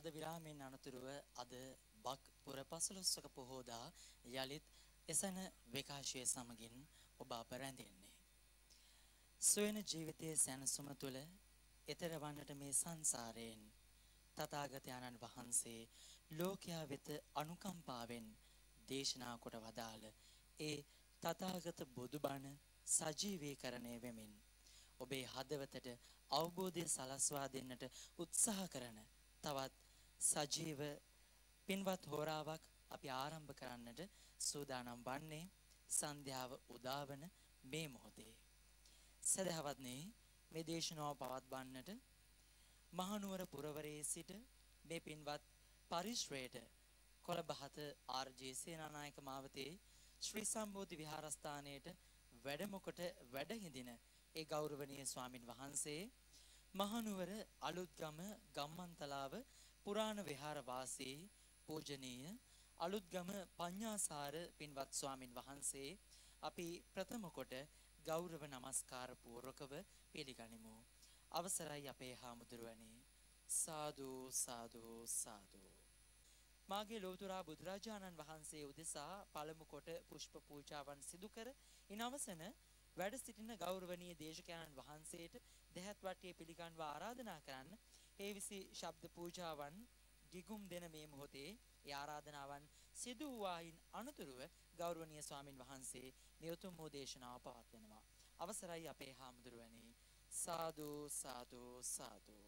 විරාමයෙන් අනතුරුව අද බක් පුර 15ක පොහෝදා යලිත් එසන විකාශය සමගින් ඔබ අප රැඳෙන්නේ. සොයන ජීවිතයේ සැනසුම තුළ ඈතර වන්නට මේ සංසාරයෙන් තථාගතයන්න් වහන්සේ ලෝකයා වෙත අනුකම්පාවෙන් දේශනා කොට වදාළ ඒ තථාගත බුදුබණ සජීවීකරණය වෙමින් ඔබේ හදවතට අවබෝධය සලස්වා දෙන්නට උත්සාහ කරන තවත් සජීව පින්වත් හෝරාවක් අපි ආරම්භ කරන්නට සූදානම් වන්නේ සන්ධ්‍යාව උදාවන මේ මොහොතේ. සදහවත්නි, මේ දේශනාව පවත්වන්නට මහනුවර පුරවරයේ සිට මේ පින්වත් පරිශ්‍රයට කොළඹ 7 ආර්.ජේ. සේනානායක මාවතේ ශ්‍රී සම්බෝධි විහාරස්ථානයේට වැඩමකොට වැඩ හිඳින ඒ ගෞරවනීය ස්වාමින් වහන්සේ මහනුවර අලුත්ගම ගම්මන්තලාව පුරාණ විහාර වාසී පූජනීය අලුත්ගම පඤ්ඤාසාර පින්වත් ස්වාමින් වහන්සේ අපි ප්‍රථම කොට ගෞරව නමස්කාර පූර්වකව පිළිගනිමු. අවසරයි අපේ හාමුදුරුවනි. සාදු සාදු සාදු. මාගේ ලෝතුරා බුදුරජාණන් වහන්සේ උදෙසා පළමු කොට පුෂ්ප පූජාවන් සිදු කර ඉන් අවසන වැඩ සිටින ගෞරවනීය දේශකයන්න් වහන්සේට දෙහත් වට්ටිය පිළිගන්වා ආරාධනා කරන්න. ඒ විසි ශබ්ද පූජාවන් ගිගුම් දෙන මේ මොහොතේ ඒ ආරාධනාවන් සිදු වූයින් අනතුරුව ගෞරවනීය ස්වාමින් වහන්සේ මේ උතුම් වූ දේශනාව පවත්වනවා. අවසරයි අපේ හාමුදුරුවනි. සාදු සාදු සාදු.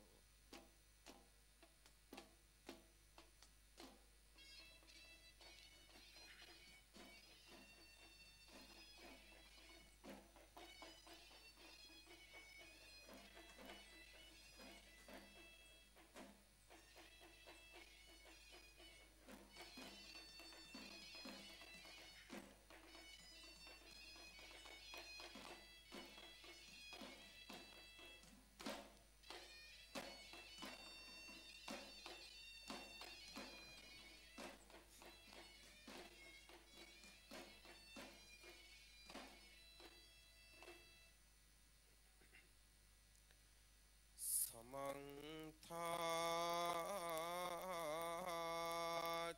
සමන්තා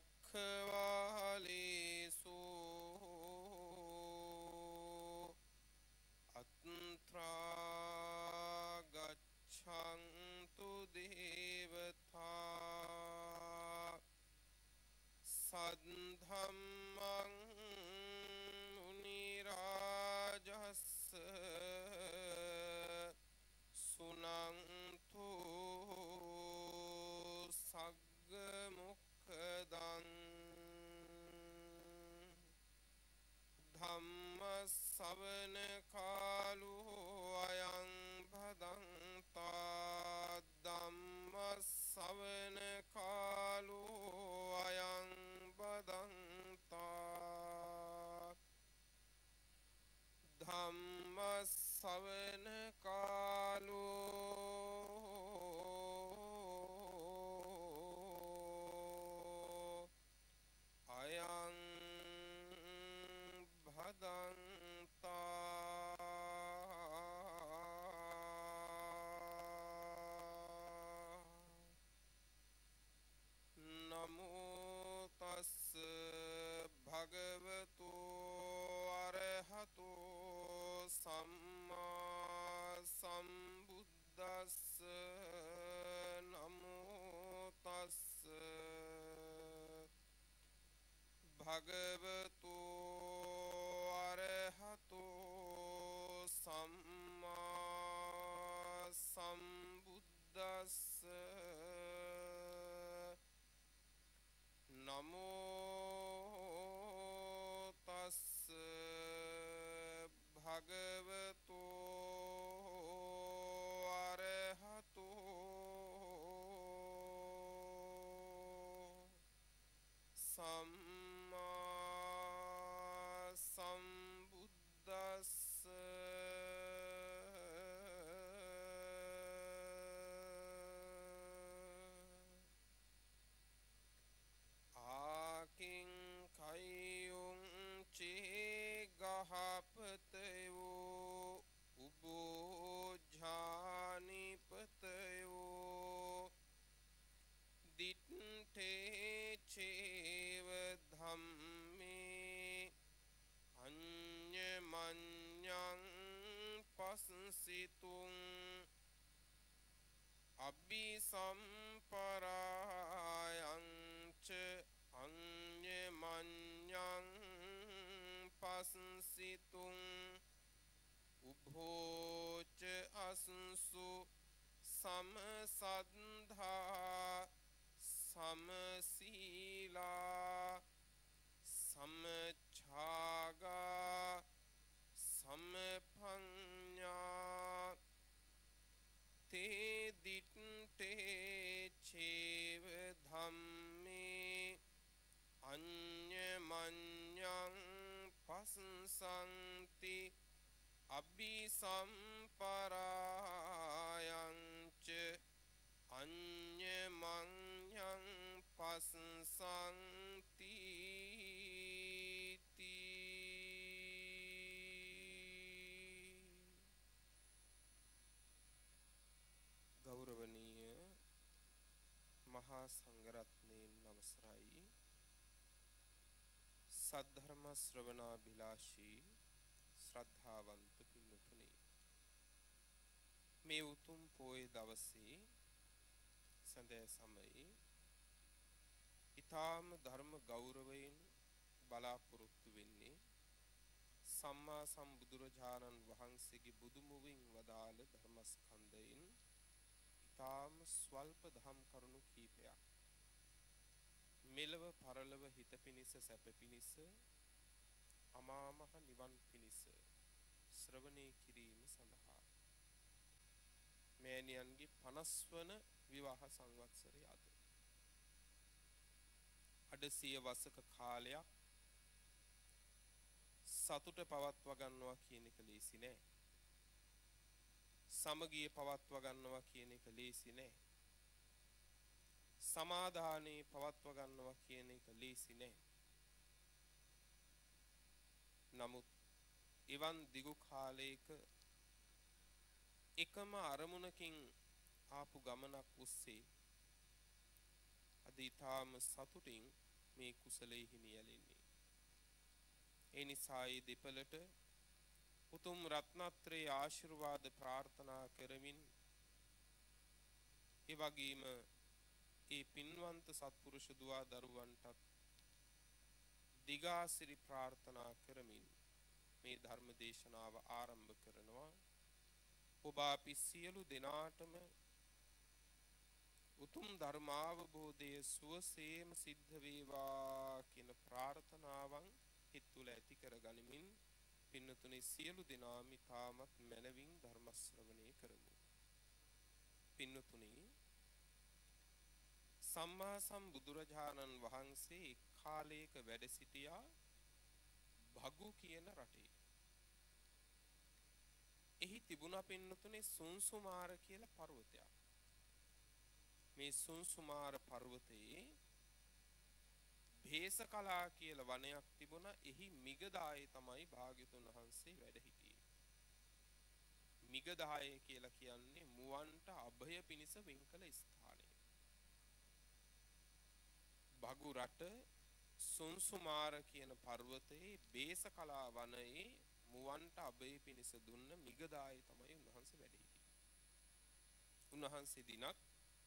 චක්ඛවාලේසු අත්‍රා ගච්ඡන්තු දේවතා සද්ධම්මං මුනි රාජස්ස සුනන්තු සග්ග මොක්ඛදං ධම්ම ශ්‍රවණ කාලෝ අයං භදංතා ධම්ම ශ්‍රවණ කාලෝ අයං භදංතා ධම්ම ශ්‍රවණ කාලෝ අයං භදංතා නමෝ තස්ස භගවතු අරහතෝ සම්මා සම්බුද්දස්ස නමෝ තස්ස භගවතු අරහතෝ සම්මා සම්බුද්දස්ස නමෝ තස්ස භගවතු අරහතෝ සම්මා සම්බුද්දස්ස ආකින් කයුං චේ ගහපතයෝ උබෝජානිපතයෝ තේ චේව ධම්මේ අඤ්ඤමඤ්ඤං පස්සිතුං අබ්බිසම්පරායංච අඤ්ඤමඤ්ඤං පස්සිතුං උභෝච අසුසු සමසද්ධා සමසීලා සමච්ඡාගා සමපඤ්ඤා තේ දිට්ඨේ චේව ධම්මේ අඤ්ඤමඤ්ඤං පස්සන්ති අබ්බිසම්පරායංච අඤ්ඤමඤ්ඤං පස්සන්ති ගෞරවනීය මහා සංඝරත්නයන් නමස්කාරයි සද්ධර්ම ශ්‍රවණාභිලාෂී ශ්‍රද්ධාවන්ත පින්වතුනි මේ උතුම් පොය දවසේ සඳේ සමයේ ඊ타ම ධර්ම ගෞරවයෙන් බලාපොරොත්තු වෙන්නේ සම්මා සම්බුදුරජාණන් වහන්සේගේ බුදුමුවින් වදාළ ධර්මස්කන්ධයෙන් ඊ타ම ස්වල්ප දහම් කරුණු කීපයක් මෙලව පරලව හිත පිනිස සැප පිනිස අමා මහ නිවන් පිනිස ශ්‍රවණය කිරීම සඳහා මෑණියන්ගේ 50 වන විවාහ සංවත්සරය අද සිය වසක කාලයක් සතුට පවත්වා ගන්නවා කියන එක ලේසි නෑ. සමගිය පවත්වා ගන්නවා කියන එක ලේසි නෑ. සමාදානේ පවත්වා ගන්නවා කියන එක ලේසි නෑ. නමුත් එවන් දිගු කාලයක එකම අරමුණකින් ආපු ගමනක් ඔස්සේ අද ඊටාම සතුටින් මේ කුසලයේ හිමියලෙන්නේ. ඒ නිසා ඒ දෙපළට උතුම් රත්නත්‍රයේ ආශිර්වාද ප්‍රාර්ථනා කරමින් ඒ වගේම ඒ පින්වන්ත සත්පුරුෂ දුවා දරුවන්ටත් දිගාසිරි ප්‍රාර්ථනා කරමින් මේ ධර්ම දේශනාව ආරම්භ කරනවා. ඔබ අපි සියලු දෙනාටම උතුම් ධර්මාවබෝධය සුවසේම සිද්ධ වේවා කියන ප්‍රාර්ථනාවන් හිත තුළ ඇති කර ගනිමින් පින්නතුනේ සියලු දෙනාම තාමත් මනවින් ධර්ම ශ්‍රවණය කරමු. පින්නතුනේ සම්මා සම්බුදුරජාණන් වහන්සේ එක් කාලයක වැඩ සිටියා භගු කියන රටේ. එහි තිබුණා පින්නතුනේ සුන්සුමාර කියලා පර්වතයක්. මේ සුන්සුමාර පර්වතයේ භේසකලා කියලා වනයක් තිබුණා. එහි මිගදායේ තමයි භාග්‍යතුන් වහන්සේ වැඩ හිටියේ. මිගදාය කියලා කියන්නේ මුවන්ට අභය පිණිස වෙන් කළ ස්ථානය. භගු රට සුන්සුමාර කියන පර්වතයේ භේසකලා වනයේ මුවන්ට අභය පිණිස දුන්න මිගදායේ තමයි උන්වහන්සේ වැඩ හිටියේ. උන්වහන්සේ දිනක්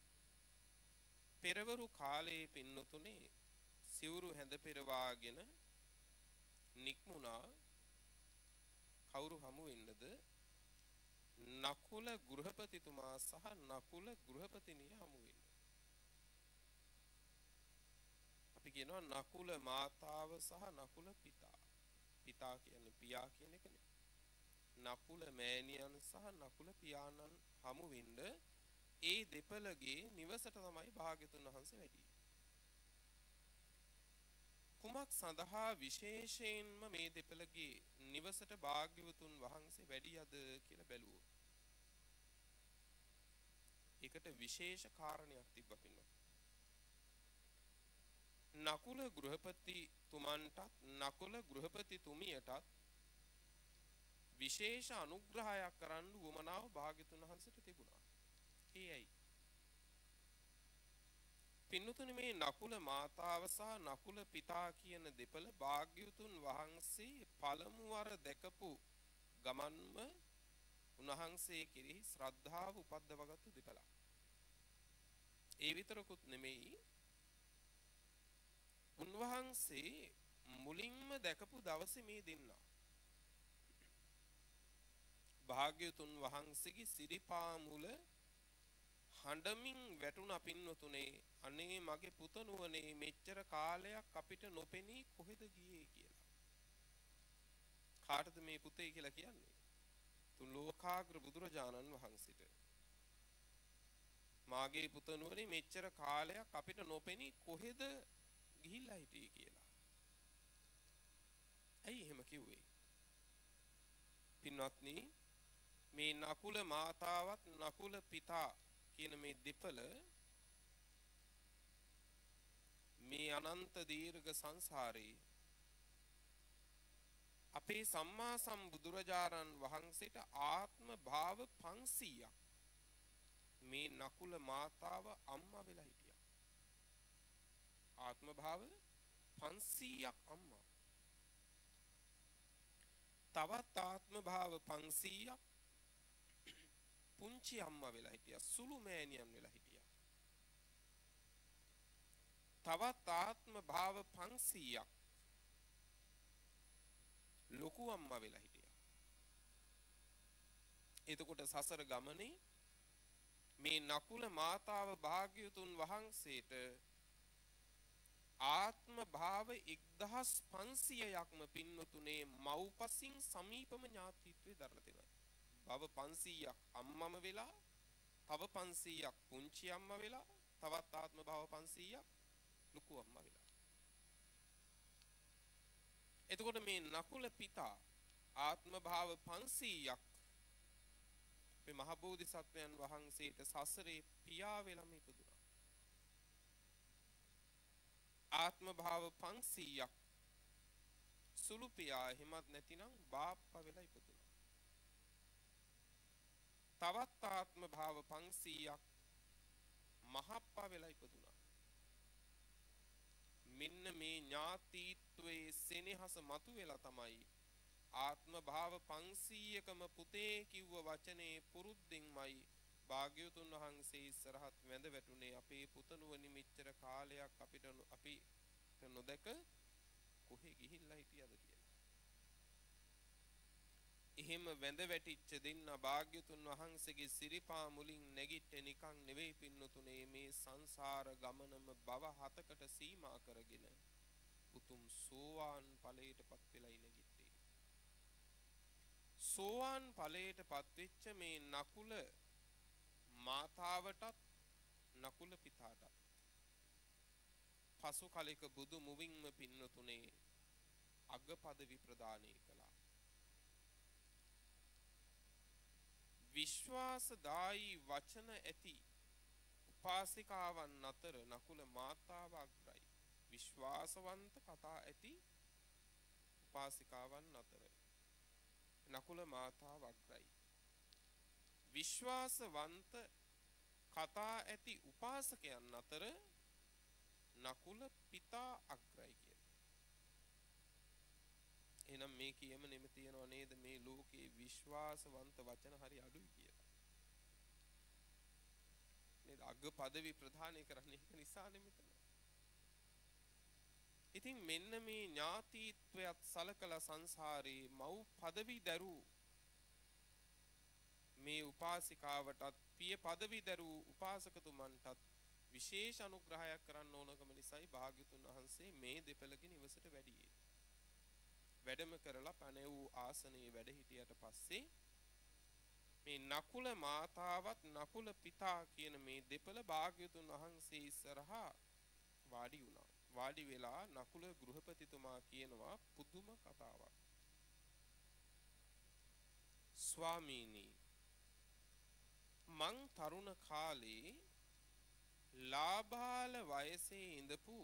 පෙරවරු කාලයේ පින්නතුනේ සිවුරු හැඳ පෙරවාගෙන නික්මුණා. කවුරු හමු වෙන්නද? නකුල ගෘහපතිතුමා සහ නකුල ගෘහපතිනිය හමු වෙන්න. අපි කියනවා නකුල මාතාව සහ නකුල පිතා. පිතා කියන්නේ පියා කියන එකනේ. නකුල මෑණියන් සහ නකුල පියාණන් හමු වෙන්න ඒ දෙපළගේ නිවසට තමයි භාග්‍යතුන් වහන්සේ වැඩි. කුමක් සඳහා විශේෂයෙන්ම මේ දෙපළගේ නිවසට භාග්‍යවතුන් වහන්සේ වැඩියද කියලා බැලුවොත් ඒකට විශේෂ කාරණයක් තිබ්බ පින්වත්. නකුල ගෘහපතිතුමන්ටත් නකුල ගෘහපතිතුමියටත් විශේෂ අනුග්‍රහයක් කරන්න උවමනාව භාග්‍යතුන් වහන්සේට තිබුණා. ඒ ඇයි? පින්නතුනි මේ නකුල මාතාව සහ නකුල පිතා කියන දෙපළ භාග්‍යවතුන් වහන්සේ පළමු වර දැකපු ගමන්ම උන්වහන්සේ කෙරෙහි ශ්‍රද්ධාව උපද්දවගත්තු දෙපළක්. ඒ විතරකුත් නෙමෙයි උන්වහන්සේ මුලින්ම දැකපු දවසේ මේ දෙන්නා භාග්‍යවතුන් වහන්සේගේ සිරිපා මුල හඬමින් වැටුණ පින්නතුනේ අනේ මගේ පුතණුවනේ මෙච්චර කාලයක් අපිට නොපෙනී කොහෙද ගියේ කියලා. කාටද මේ පුතේ කියලා කියන්නේ? තුන් ලෝකාග්‍ර බුදුරජාණන් වහන්සේට. මාගේ පුතණුවනේ මෙච්චර කාලයක් අපිට නොපෙනී කොහෙද ගිහිල්ලා හිටියේ කියලා. ඇයි එහෙම කිව්වේ? පින්වත්නි මේ නකුල මාතාවත් නකුල පිතා කියන මේ දෙපළ මේ අනන්ත දීර්ඝ සංසාරේ අපේ සම්මා සම්බුදුරජාණන් වහන්සේට ආත්ම භාව 500ක් මේ නකුල මාතාව අම්මා වෙලා හිටියා. ආත්ම භාව 500ක් අම්මා. තවත් ආත්ම භාව 500ක් පුංචි අම්මා වෙලා හිටියා. සුළු මෑණියන් වෙලා හිටියා. තවත් ආත්ම භාව 500ක් ලොකු අම්මා වෙලා හිටියා. එතකොට සසර ගමනේ මේ නකුල මාතාව භාග්‍යවතුන් වහන්සේට ආත්ම භාව 1500ක්ම පින්නතුනේ මව්පසින් සමීපම ඥාතිත්වයේ දරලා තියෙනවා. භව 500ක් අම්මම වෙලා, තව 500ක් පුංචි අම්මා වෙලා, තවත් ආත්ම භාව 500ක් ලොකු අම්මා වෙලා. එතකොට මේ නකුල පිතා ආත්ම භාව 500ක් මේ මහ බෝධිසත්වයන් වහන්සේට සසරේ පියා වෙලම ඉපදුනා. ආත්ම භාව 500ක් සුළු පියා එහෙමත් නැතිනම් බාප්පා වෙලා ඉපදුනා. තවත් ආත්ම භාව 500ක් මහප්පා වෙලා ඉපදුනා. මෙන්න මේ ඥාතිත්වයේ සෙනෙහස මතු වෙලා තමයි ආත්ම භාව 500කම පුතේ කිව්ව වචනේ පුරුද්දෙන්මයි භාග්‍යවතුන් වහන්සේ ඉස්සරහත් වැඳ වැටුනේ අපේ පුතණුවනි මෙච්චර කාලයක් අපිට අපි නොදක කොහෙ ගිහිල්ලා හිටියද කියලා. එහෙම වැඳ වැටිච්ච දෙන්න භාග්‍යවතුන් වහන්සේගේ සිරිපා මුලින් නැගිට්ටේ නිකන් නෙවෙයි පින්නතුනේ මේ සංසාර ගමනම භව 7කට සීමා කරගෙන උතුම් සෝවාන් ඵලයටපත් වෙලා නැගිට්ටේ. සෝවාන් ඵලයටපත් වෙච්ච මේ නකුල මාතාවටත් නකුල පිතාටත් පසු කලෙක බුදු මුවින්ම පින්නතුනේ අග පදවි ප්‍රදානය කළා. විශ්වාසදායී වචන ඇති උපාසිකාවන් අතර නකුල මාතාව අග්‍රයි. විශ්වාසවන්ත කතා ඇති උපාසිකාවන් අතර නකුල මාතාව අග්‍රයි. විශ්වාසවන්ත කතා ඇති උපාසකයන් අතර නකුල පිතා අග්‍රයි කියලා. එහෙනම් මේ කියමනෙම තියනවා නේද මේ ලෝකේ විශ්වාසවන්ත වචන හරි අඩුයි කියලා. නේද? අග පදවි ප්‍රදානය කරන්නේ ඒක නිසානේ මෙතන. ඉතින් මෙන්න මේ ඥාතිත්වයට සලකලා සංසාරේ මව් පදවි දරූ මේ උපාසිකාවටත් පිය පදවි දරූ උපාසකතුමන්ටත් විශේෂ අනුග්‍රහයක් කරන්න ඕනකම නිසායි භාග්‍යතුන් වහන්සේ මේ දෙපළගේ නිවසට වැඩියේ. වැඩම කරලා පණ වූ ආසනයේ වැඩ හිටියට පස්සේ මේ නකුල මාතාවත් නකුල පිතා කියන මේ දෙපළ භාග්‍යතුන් වහන්සේ ඉස්සරහා වාඩි වුණා. වාඩි වෙලා නකුල ගෘහපතිතුමා කියනවා පුදුම කතාවක්. ස්වාමීනි මං තරුණ කාලේ ලාබාල වයසේ ඉඳපු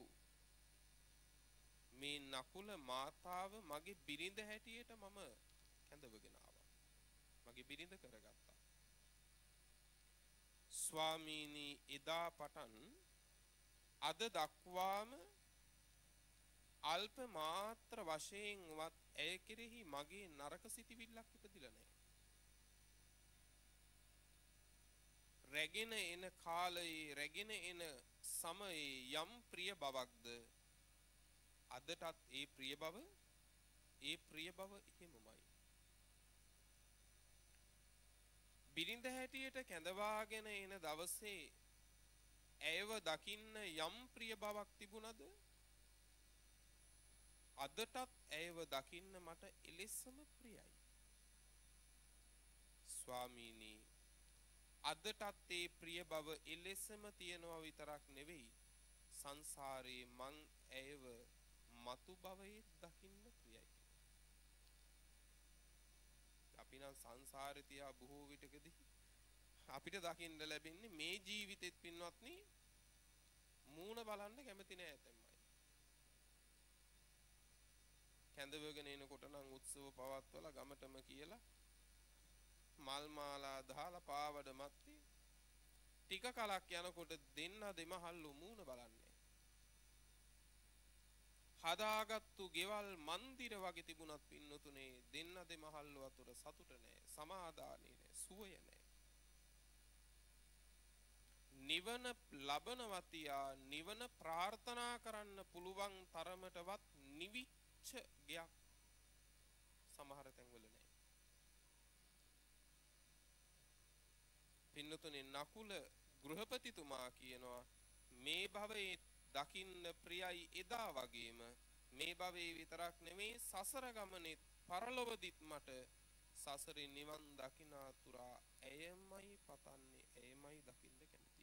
මේ නකුල මාතාව මගේ බිරිඳ හැටියට මම කැඳවගෙන ආවා. මගේ බිරිඳ කරගත්තා. ස්වාමීනි එදා පටන් අද දක්වාම අල්ප මාත්‍ර වශයෙන්වත් ඇය කෙරෙහි මගේ නරක සිතිවිල්ලක් ඉපදිලා නැහැ. රැගෙන එන කාලයේ රැගෙන එන සමයේ යම් ප්‍රිය බවක්ද අදටත් ඒ ප්‍රිය බව එහෙමමයි. බිරිඳ හැටියට කැඳවාගෙන එන දවසේ ඇයව දකින්න යම් ප්‍රිය බවක් තිබුණද අදටත් ඇයව දකින්න මට එලෙසම ප්‍රියයි. ස්වාමීනි අදටත් ඒ ප්‍රිය බව එලෙසම තියනවා විතරක් නෙවෙයි සංසාරේ මං ඇයව මතු භවයේ දකින්න ප්‍රියයි. අපි නම් සංසාරේ තියා බොහෝ විටකදී අපිට දකින්න ලැබෙන්නේ මේ ජීවිතෙත් පින්වත්නි මූණ බලන්න කැමති නෑ ඇතැම්මයි. කැඳවගෙන එනකොට නම් උත්සව පවත්වලා ගමටම කියලා මල් මාලා දාලා පාවඩ මැත්තේ ටික කලක් යනකොට දෙන්න දෙමහල්ලු මූණ බලන්නේ. හදාගත්තු ගෙවල් මන්දිර වගේ තිබුණත් පින්නතුනේ දෙන්න දෙමහල්ලු අතර සතුට නෑ, සමාදානෙ නෑ, සුවය නෑ. නිවන ලබනවතියා නිවන ප්‍රාර්ථනා කරන්න පුළුවන් තරමටවත් නිවිච්ච ගයක් සමහර තැන්වල නෑ. පින්නතුනේ නකුල ගෘහපතිතුමා කියනවා මේ භවයේ දකින්න ප්‍රියයි එදා වගේම මේ භවයේ විතරක් නෙමේ සසර ගමනේ පරලොවදිත් මට සසරේ නිවන් දකින්න තුරා ඇයමයි පතන්නේ, ඇයමයි දකින්න කැමති.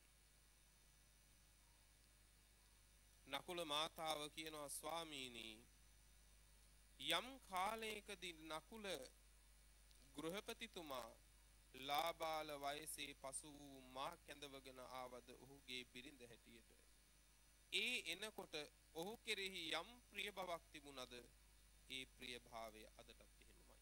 නකුල මාතාව කියනවා ස්වාමීනි යම් කාලයකදී නකුල ගෘහපතිතුමා ලාබාල වයසේ පසු වූ මා කැඳවගෙන ආවද ඔහුගේ බිරිඳ හැටියට ඒ එනකොට ඔහු කෙරෙහි යම් ප්‍රිය බවක් තිබුණද ඒ ප්‍රිය භාවය අදටත් එහෙමමයි.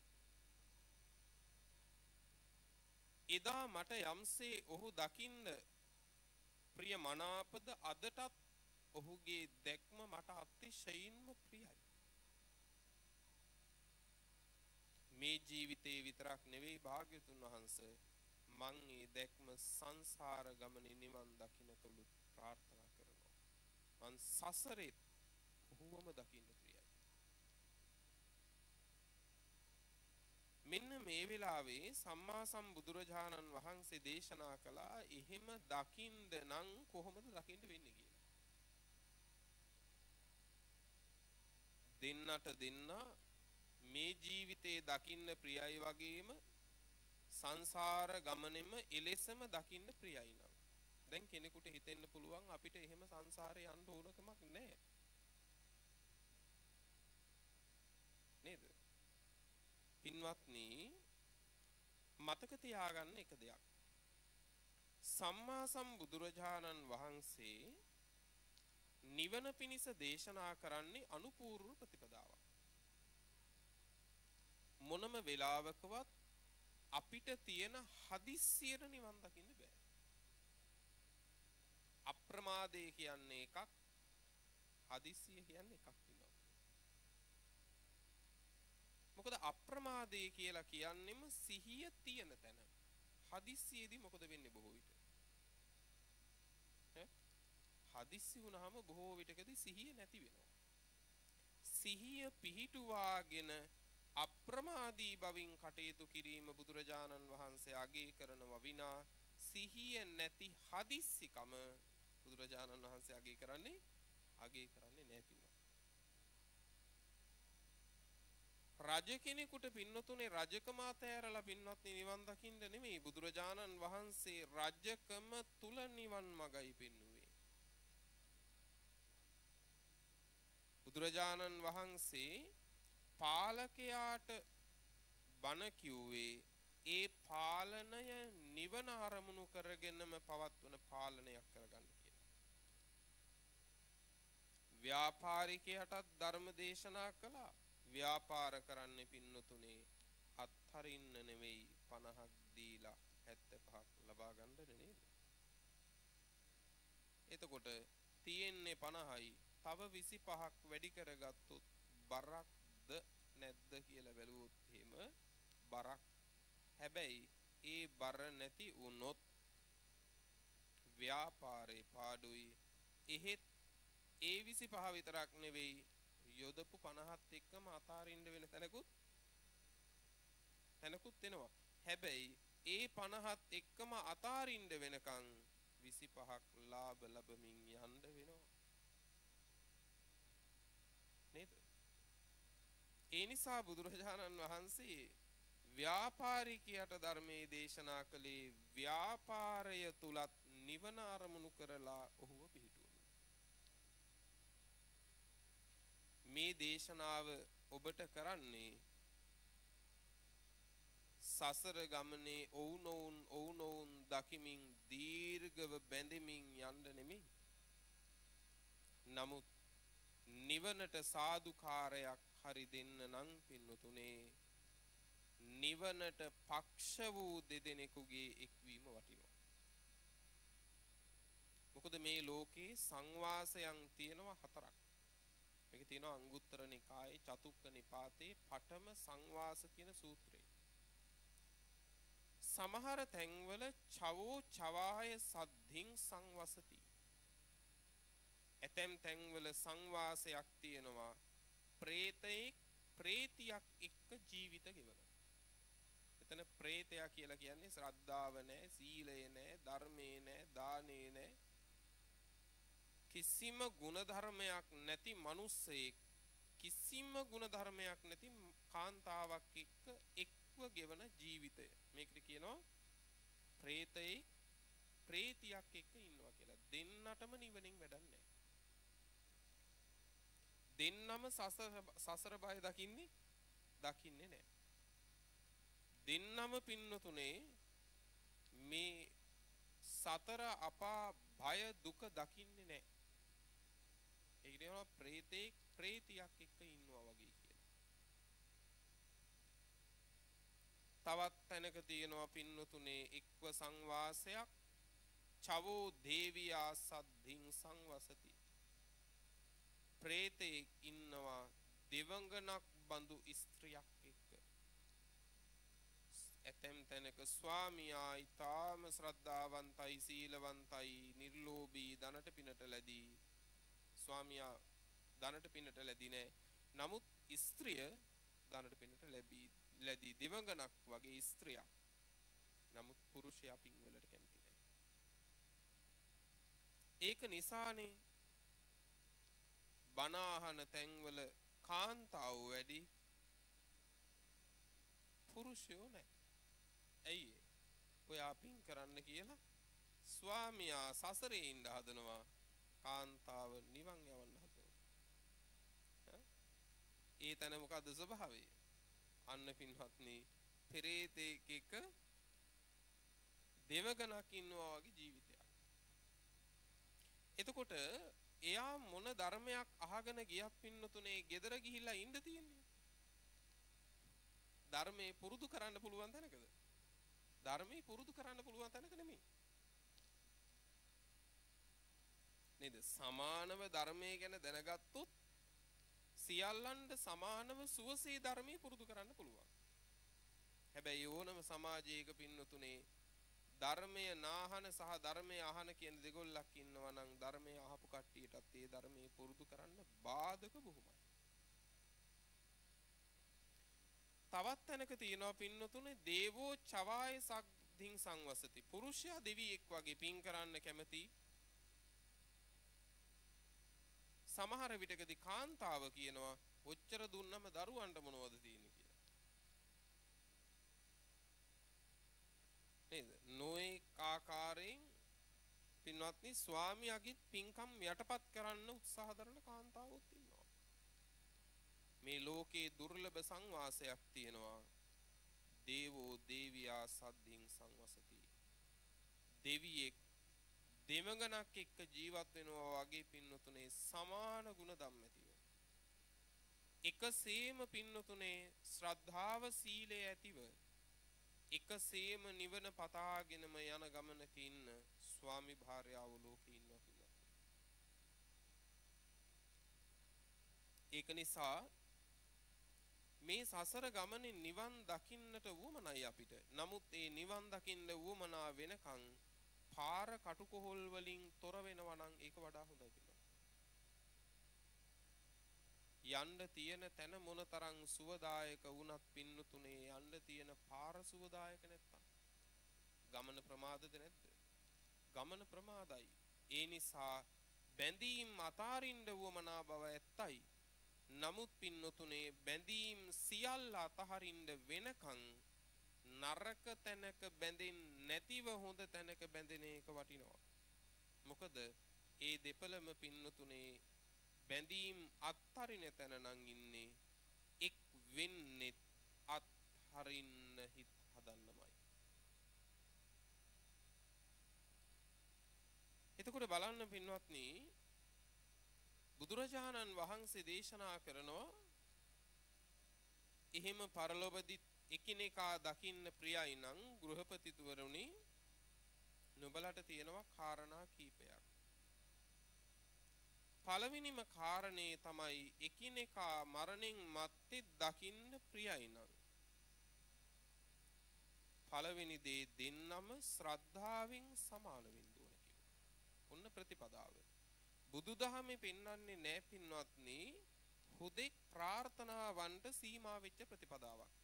එදා මට යම්සේ ඔහු දකින්න ප්‍රිය මනාපද අදටත් ඔහුගේ දැක්ම මට අතිශයින්ම ප්‍රියයි. මේ ජීවිතේ විතරක් නෙවෙයි භාග්‍යතුන් වහන්සේ මං ඒ දැක්ම සංසාර ගමනේ නිවන් දකින්නතුළු ප්‍රාර්ථනා කරනවා. මං සසරේ ඔහුවම දකින්න ප්‍රියයි. මෙන්න මේ වෙලාවේ සම්මා සම්බුදුරජාණන් වහන්සේ දේශනා කළා එහෙම දකින්න නම් කොහොමද දකින්න වෙන්නේ කියලා. දෙන්නට දෙන්නා මේ ජීවිතේ දකින්න ප්‍රියයි වගේම සංසාර ගමනෙම එලෙසම දකින්න ප්‍රියයි නම් දැන් කෙනෙකුට හිතෙන්න පුළුවන් අපිට එහෙම සංසාරේ යන්න ඕනකමක් නැහැ නේද? පින්වත්නි මතක තියාගන්න එක දෙයක්. සම්මා සම්බුදුරජාණන් වහන්සේ නිවන පිණිස දේශනා කරන්නේ අනුපූර්ව ප්‍රතිපදාවක්. මොනම වෙලාවකවත් අපිට තියෙන හදිස්සියට නිවන් දකින්න බෑ. අප්‍රමාදය කියන්නේ එකක්, හදිස්සිය කියන්නේ එකක් වෙනවා. මොකද අප්‍රමාදය කියලා කියන්නෙම සිහිය තියෙන තැන. හදිස්සියේදී මොකද වෙන්නේ බොහෝ විට? හදිස්සි වුණාම බොහෝ විටකදී සිහිය නැති වෙනවා. සිහිය පිහිටුවාගෙන අප්‍රමාදී බවින් කටයුතු කිරීම බුදුරජාණන් වහන්සේ අගය කරනවා විනා සිහිය නැති හදිස්සිකම බුදුරජාණන් වහන්සේ අගය කරන්නේ නැහැ. රජ කෙනෙකුට පින්නතුනේ රජකම අතෑරලා පින්වත්නි නිවන් දකින්න නෙමෙයි බුදුරජාණන් වහන්සේ රජකම තුල නිවන් මගයි පෙන්වුවේ. බුදුරජාණන් වහන්සේ පාලකයාට බණ කිව්වේ ඒ පාලනය නිවන අරමුණු කරගෙනම පවත්වන පාලනයක් කරගන්න කියලා. ව්‍යාපාරිකයටත් ධර්ම දේශනා කළා. ව්‍යාපාර කරන්න පින්නතුනේ අත්හරින්න නෙවෙයි 50ක් දීලා 75ක් ලබා ගන්නද නේද? එතකොට තියෙන්නේ 50යි. තව 25ක් වැඩි කරගත්තොත් බරක්ද නැද්ද කියලා බැලුවොත් එහෙම බරක්. හැබැයි ඒ බර නැති වුනොත් ව්‍යාපාරේ පාඩුයි. එහෙත් ඒ 25 විතරක් නෙවෙයි යොදපු 50ත් එක්කම අතාරින්න වෙන තැනකුත් එනවා. හැබැයි ඒ 50ත් එක්කම අතාරින්න වෙනකන් 25ක් ලාභ ලැබමින් යන්න වෙනවා. නේද? ඒ නිසා බුදුරජාණන් වහන්සේ ව්‍යාපාරිකයට ධර්මයේ දේශනා කළේ ව්‍යාපාරය තුලත් නිවන අරමුණු කරලා ඔහුව පිහිටුවමු. මේ දේශනාව ඔබට කරන්නේ සසර ගමනේ ඔවුනොවුන් දකිමින් දීර්ඝව බැඳෙමින් යන්න නෙමෙයි. නමුත් නිවනට සාදුකාරයක් හරි දෙන්න නම් පින්නතුනේ නිවනට පක්ෂ වූ දෙදෙනෙකුගේ එක්වීම වටිනවා. මොකද මේ ලෝකේ සංවාසයන් තියෙනවා 4ක්. මේක තියෙනවා අංගුත්තර නිකායේ චතුක්ක නිපාතේ පඨම සංවාස කියන සූත්‍රය. සමහර තැන්වල චවෝ චවාය සද්ධින් සංවසති. ඇතැම් තැන්වල සංවාසයක් තියෙනවා ප්‍රේතියක් එක්ක ජීවිත ගෙවන. එතන ප්‍රේතයා කියලා කියන්නේ ශ්‍රද්ධාව නැහැ, සීලය නැහැ, ධර්මයේ නැහැ, දානේ නැහැ. කිසිම ගුණධර්මයක් නැති මිනිස්සෙක්, කිසිම ගුණධර්මයක් නැති කාන්තාවක් එක්ව ගෙවන ජීවිතය. මේකට කියනවා ප්‍රේතියක් එක්ක ඉන්නවා කියලා. දෙන්නටම නිවනින් වැඩක් නැහැ. දෙන්නම සසර බය දකින්නේ නැහැ. දෙන්නම පින්නතුනේ මේ සතර අපා භය දුක දකින්නේ නැහැ. ඒක කියනවා ප්‍රේතියක් එක්ක ඉන්නවා වගේ කියලා. තවත් තැනක තියෙනවා පින්නතුනේ එක්ව සංවාසයක් චවෝ දේවියා සද්ධින් සංවසති. ප්‍රේතෙක් ඉන්නවා දෙවඟනක් බඳු ස්ත්‍රියක් එක්ක. ඇතැම් තැනක ස්වාමියා ඊටාම ශ්‍රද්ධාවන්තයි, සීලවන්තයි, නිර්ලෝභී, ධනට පිනට ලැබී. ස්වාමියා ධනට පිනට ලැබී නැහැ. නමුත් ස්ත්‍රිය ධනට පිනට ලැබී දෙවඟනක් වගේ ස්ත්‍රියක්. නමුත් පුරුෂයා පින් වලට කැමති නැහැ. ඒක නිසානේ බණ අහන තැන්වල කාන්තාව වැඩි, පුරුෂයෝ නැහැ. ඇයි ඒ? ඔයා පින් කරන්න කියලා ස්වාමියා සසරේ ඉඳ හදනවා, කාන්තාව නිවන් යවන්න හදනවා. ඒ තැන මොකද්ද ස්වභාවය? අන්න පින්වත්නි, පෙරේතෙක් එක දෙවගණක් ඉන්නවා වගේ ජීවිතයක්. එතකොට එයා මොන ධර්මයක් අහගෙන ගියත් පින්නතුනේ ගෙදර ගිහිල්ලා ඉන්න තියෙන්නේ. ධර්මයේ පුරුදු කරන්න පුළුවන් තැනකද? ධර්මයේ පුරුදු කරන්න පුළුවන් තැනක නෙමෙයි. නේද? සමානව ධර්මයේ ගැන දැනගත්තොත් සියල්ලන්ට සමානව සුවසේ ධර්මයේ පුරුදු කරන්න පුළුවන්. හැබැයි ඕනම සමාජයක පින්නතුනේ ධර්මය නාහන සහ ධර්මය අහන කියන දෙගොල්ලක් ඉන්නවා නම් ධර්මය අහපු කට්ටියටත් ඒ ධර්මයේ පුරුදු කරන්න බාධක බොහොමයි. තවත් තැනක තියෙනවා පින්නතුනේ දේවෝ චවාය සද්ධින් සංවසති. පුරුෂයා දෙවියෙක් වගේ පින් කරන්න කැමති. සමහර විටකදී කාන්තාව කියනවා ඔච්චර දුන්නම දරුවන්ට මොනවද තියෙන්නේ කියලා. නේද? නොයේ ආකාරයෙන් පින්වත්නි ස්වාමියාගේ පින්කම් යටපත් කරන්න උත්සාහ කරන කාන්තාවොත් ඉන්නවා. මේ ලෝකේ දුර්ලභ සංවාසයක් තියෙනවා. දේවෝ දේවියා සද්ධින් සංවසති. දෙවියෙක් දෙවඟනක් එක්ක ජීවත් වෙනවා වගේ පින්නතුනේ සමාන ගුණ ධම්මතිව. එකසේම පින්නතුනේ ශ්‍රද්ධාව සීලය ඇතිව එකසේම නිවන පතාගෙනම යන ගමනක ඉන්න ස්වාමි භාර්යාව ලෝකේ ඉන්නවා පින්නතුනේ. ඒක නිසා මේ සසර ගමනේ නිවන් දකින්නට වුමනයි අපිට. නමුත් ඒ නිවන් දකින්න වුමනා වෙනකන් පාර කටුකොහල් වලින් තොර වෙනවා නම් ඒක වඩා හොඳයි පිටු. යන්න තියෙන තැන මොනතරම් සුවදායක වුණත් පින්නතුනේ යන්න තියෙන පාර සුවදායක නැත්තම් ගමන ප්‍රමාදද නැද්ද? ගමන ප්‍රමාදයි. ඒ නිසා බැඳීම් අතාරින්න වුමනා බව ඇත්තයි. නමුත් පින්නතුනේ බැඳීම් සියල්ල අතහරින්න වෙනකන් නරක තැනක බැඳෙන්නේ නැතිව හොඳ තැනක බැඳෙන එක වටිනවා. මොකද ඒ දෙපළම පින්නතුනේ බැඳීම් අත්හරින තැන නම් ඉන්නේ එක් වෙන්නේ අත්හරින්න හිත හදන්නමයි. එතකොට බලන්න පින්වත්නි බුදුරජාණන් වහන්සේ දේශනා කරනවා එහෙම පරලොවදී එකිනෙකා දකින්න ප්‍රියයි නම් ගෘහපතිතුවරුනි නුඹලට තියෙනවා කාරණා කීපයක්. පළවෙනිම කාරණේ තමයි එකිනෙකා මරණින් මත්තේ දකින්න ප්‍රියයි නම් පළවෙනි දේ දෙන්නම ශ්‍රද්ධාවෙන් සමාන වෙන්න ඕන කියලා. ඔන්න ප්‍රතිපදාව. බුදුදහමේ පෙන්වන්නේ නැහැ පින්වත්නි හුදෙක් ප්‍රාර්ථනාවන්ට සීමා වෙච්ච ප්‍රතිපදාවක්.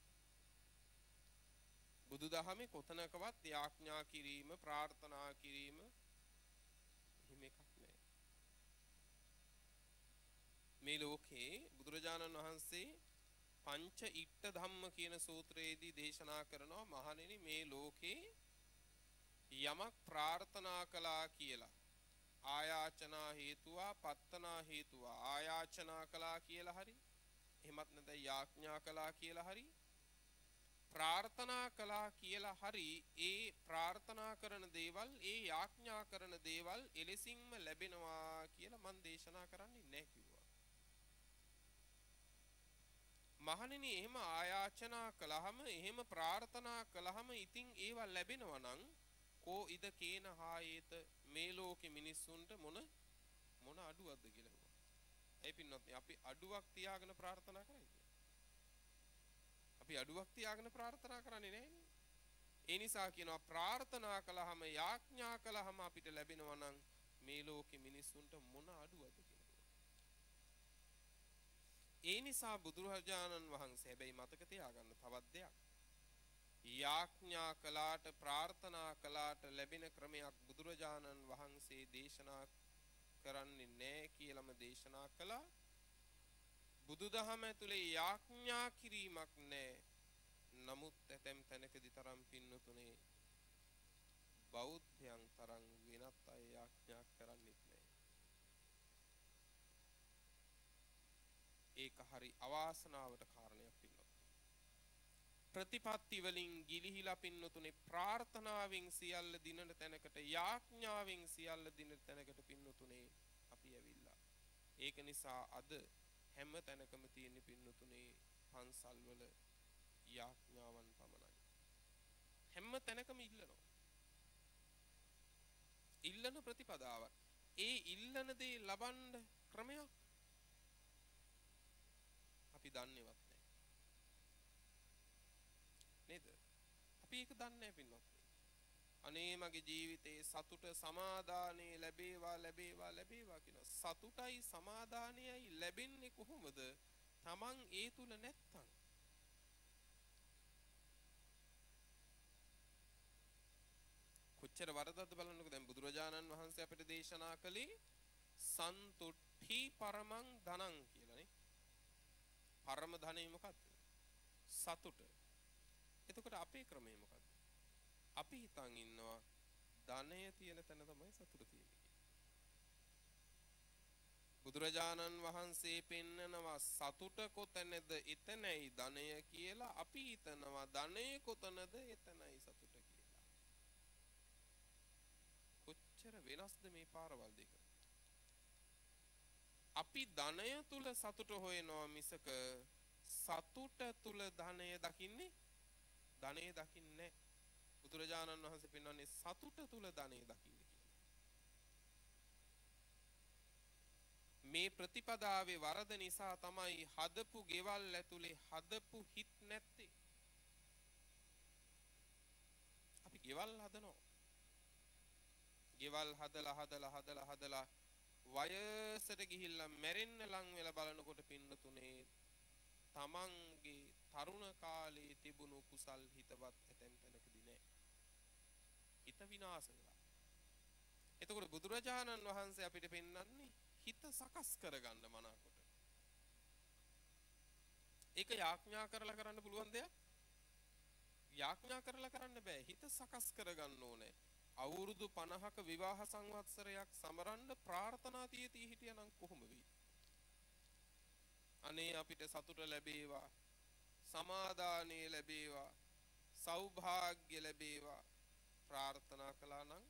බුදුදහමේ කොතනකවත් යාඥා කිරීම ප්‍රාර්ථනා කිරීම එහෙම එකක් නැහැ. මේ ලෝකේ බුදුරජාණන් වහන්සේ පංච ඉට්ඨ ධම්ම කියන සූත්‍රයේදී දේශනා කරනවා මහණෙනි මේ ලෝකේ යමක් ප්‍රාර්ථනා කළා කියලා ආයාචනා හේතුවා පත්තනා හේතුවා ආයාචනා කළා කියලා හරි එහෙමත් නැත්නම් යාඥා කළා කියලා හරි ප්‍රාර්ථනා කළා කියලා හරි ඒ ප්‍රාර්ථනා කරන දේවල් ඒ යාඥා කරන දේවල් එලෙසින්ම ලැබෙනවා කියලා මම දේශනා කරන්නේ නැහැ කිව්වා. මහණෙනි එහෙම ආයාචනා කළාම එහෙම ප්‍රාර්ථනා කළාම ඉතින් ඒවා ලැබෙනවා නම් කෝ ඉද කේන හායේත මේ ලෝකෙ මිනිස්සුන්ට මොන අඩුවක්ද කියලා හුවා. ඒ පින්නත් අපි අඩුවක් තියාගෙන ප්‍රාර්ථනා කරයිද? අපි අඩුවක් තියාගෙන ප්‍රාර්ථනා කරන්නේ නැහැ. ඒ නිසා කියනවා ප්‍රාර්ථනා කළාම යාඥා කළාම අපිට ලැබෙනවා නම් මේ ලෝකෙ මිනිස්සුන්ට මොන අඩුවක්ද කියලා. ඒ නිසා බුදුරජාණන් වහන්සේ හැබැයි මතක තියාගන්න තවත් දෙයක්. යාඥා කළාට ප්‍රාර්ථනා කළාට ලැබෙන ක්‍රමයක් බුදුරජාණන් වහන්සේ දේශනා කරන්නේ නැහැ කියලාම දේශනා කළා. බුදුදහම ඇතුලේ යාඥා කිරීමක් නැහැ. නමුත් ඇතැම් තැනකදී තරම් පින්නතුනේ බෞද්ධයන් තරම් වෙනත් අය යාඥා කරන්නේත් නැහැ. ඒක හරි අවාසනාවට කාරණයක් පින්නතුනේ. ප්‍රතිපත්ති වලින් ගිලිහිලා පින්නතුනේ ප්‍රාර්ථනාවෙන් සියල්ල දිනන තැනකට යාඥාවෙන් සියල්ල දිනන තැනකට පින්නතුනේ අපි ඇවිල්ලා. ඒක නිසා අද හැම තැනකම තියෙන පින්නතුනේ පන්සල් වල යාඥාවන් පමණයි. හැම තැනකම ඉල්ලනවා. ඉල්ලන ප්‍රතිපදාව. ඒ ඉල්ලන දේ ලබන්න ක්‍රමයක් අපි දන්නේවත් නැහැ. නේද? අපි ඒක දන්නේ නැහැ පින්නොත්. අනේ මගේ ජීවිතේ සතුට සමාදානේ ලැබේවා ලැබේවා ලැබේවා කියන සතුටයි සමාදානයයි ලැබෙන්නේ කොහොමද? Taman ඒ තුල නැත්තම්. කොච්චර වරදක්ද බලන්නකෝ. දැන් බුදුරජාණන් වහන්සේ අපිට දේශනා කළේ සන්තුට්ඨි පරමං ධනං කියලානේ. පරම ධනෙ මොකක්ද? සතුට. එතකොට අපේ ක්‍රමය මොකක්ද? අපි හිතන් ඉන්නවා ධනය තියෙන තැන තමයි සතුට තියෙන්නේ. බුදුරජාණන් වහන්සේ පෙන්නනවා සතුට කොතැනද එතනයි ධනය කියලා. අපි හිතනවා ධනය කොතනද එතනයි සතුට කියලා. කොච්චර වෙනස්ද මේ පාරවල් දෙක? අපි ධනය තුල සතුට හොයනවා මිසක සතුට තුල ධනය දකින්නේ නැහැ. බුදුරජාණන් වහන්සේ පෙන්වන්නේ සතුට තුල ධනය දකින්න කියලා. මේ ප්‍රතිපදාවේ වරද නිසා තමයි හදපු ගෙවල් ඇතුලේ හදපු හිත් නැත්තේ. අපි ගෙවල් හදනවා. ගෙවල් හදලා වයසට ගිහිල්ලා මැරෙන්න ලං වෙලා බලනකොට පින්නතුනේ තමන්ගේ තරුණ කාලේ තිබුණු කුසල් හිතවත් ඇතැම් තැනකදී නෑ. හිත විනාශ වෙලා. එතකොට බුදුරජාණන් වහන්සේ අපිට පෙන්වන්නේ හිත සකස් කරගන්න මනාකොට. ඒක යාඥා කරලා කරන්න පුළුවන් දෙයක්? යාඥා කරලා කරන්න බෑ. හිත සකස් කරගන්න ඕනේ. අවුරුදු 50ක විවාහ සංවත්සරයක් සමරන්න ප්‍රාර්ථනා තියදී හිටියනම් කොහොම වෙයි? අනේ අපිට සතුට ලැබේවා, සමාදානය ලැබේවා, සෞභාග්‍ය ලැබේවා ප්‍රාර්ථනා කළා නම්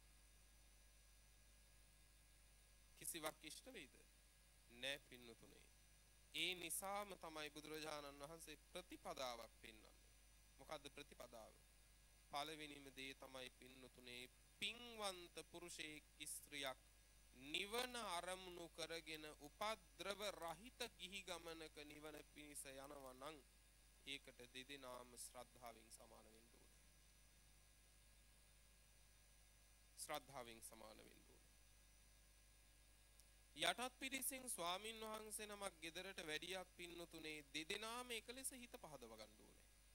කිසිවක් ඉෂ්ට වෙයිද? නෑ පින්නතුනේ. ඒ නිසාම තමයි බුදුරජාණන් වහන්සේ ප්‍රතිපදාවක් පෙන්වන්නේ. මොකද්ද ප්‍රතිපදාව? පළවෙනිම දේ තමයි පින්නතුනේ පින්වන්ත පුරුෂයෙක් ස්ත්‍රියක් නිවන අරමුණු කරගෙන උපද්‍රව රහිත ගිහි ගමනක නිවන පිණිස යනවා නම් ඒකට දෙදෙනාම ශ්‍රද්ධාවෙන් සමාන වෙන්න ඕනේ. ශ්‍රද්ධාවෙන් සමාන වෙන්න ඕනේ. යටත් පිරිසෙන් ස්වාමින් වහන්සේ නමක් ගෙදරට වැඩියක් පින්නතුනේ දෙදෙනාම එක ලෙස හිත පහදව ගන්න ඕනේ.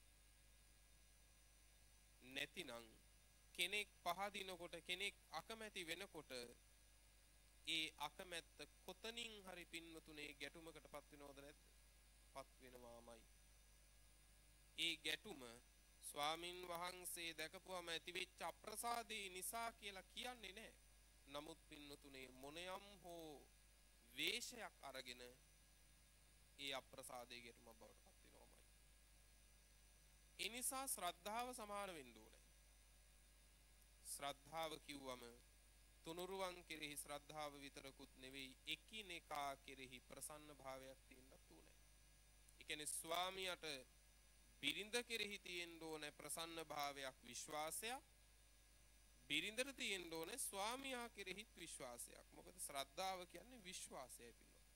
නැතිනම් කෙනෙක් පහදිනකොට කෙනෙක් අකමැති වෙනකොට ඒ අකමැත්ත කොතනින් හරි පින්නතුනේ ගැටුමකටපත් වෙනවද නැද්ද? පත් වෙනවාමයි. ඒ ගැටුම ස්වාමින් වහන්සේ දැකපුවම ඇතිවෙච්ච අප්‍රසාදේ නිසා කියලා කියන්නේ නැහැ. නමුත් පින්නතුනේ මොනියම් හෝ වේශයක් අරගෙන ඒ අප්‍රසාදයේ ගැටුමක් බවට පත් වෙනවාමයි. ඒ නිසා ශ්‍රද්ධාව සමාන වෙන්න ඕනේ. ශ්‍රද්ධාව කිව්වම තුනුරුවන් කෙරෙහි ශ්‍රද්ධාව විතරකුත් නෙවෙයි එකිනෙකා කෙරෙහි ප්‍රසන්න භාවයක් තියෙන්නත් ඕනේ. ඒ කියන්නේ ස්වාමියාට බිරිඳ කෙරෙහි තියෙන්න ඕනේ ප්‍රසන්න භාවයක් විශ්වාසයක්. බිරිඳට තියෙන්න ඕනේ ස්වාමියා කෙරෙහිත් විශ්වාසයක්. මොකද ශ්‍රද්ධාව කියන්නේ විශ්වාසයයි පිළිවෙල.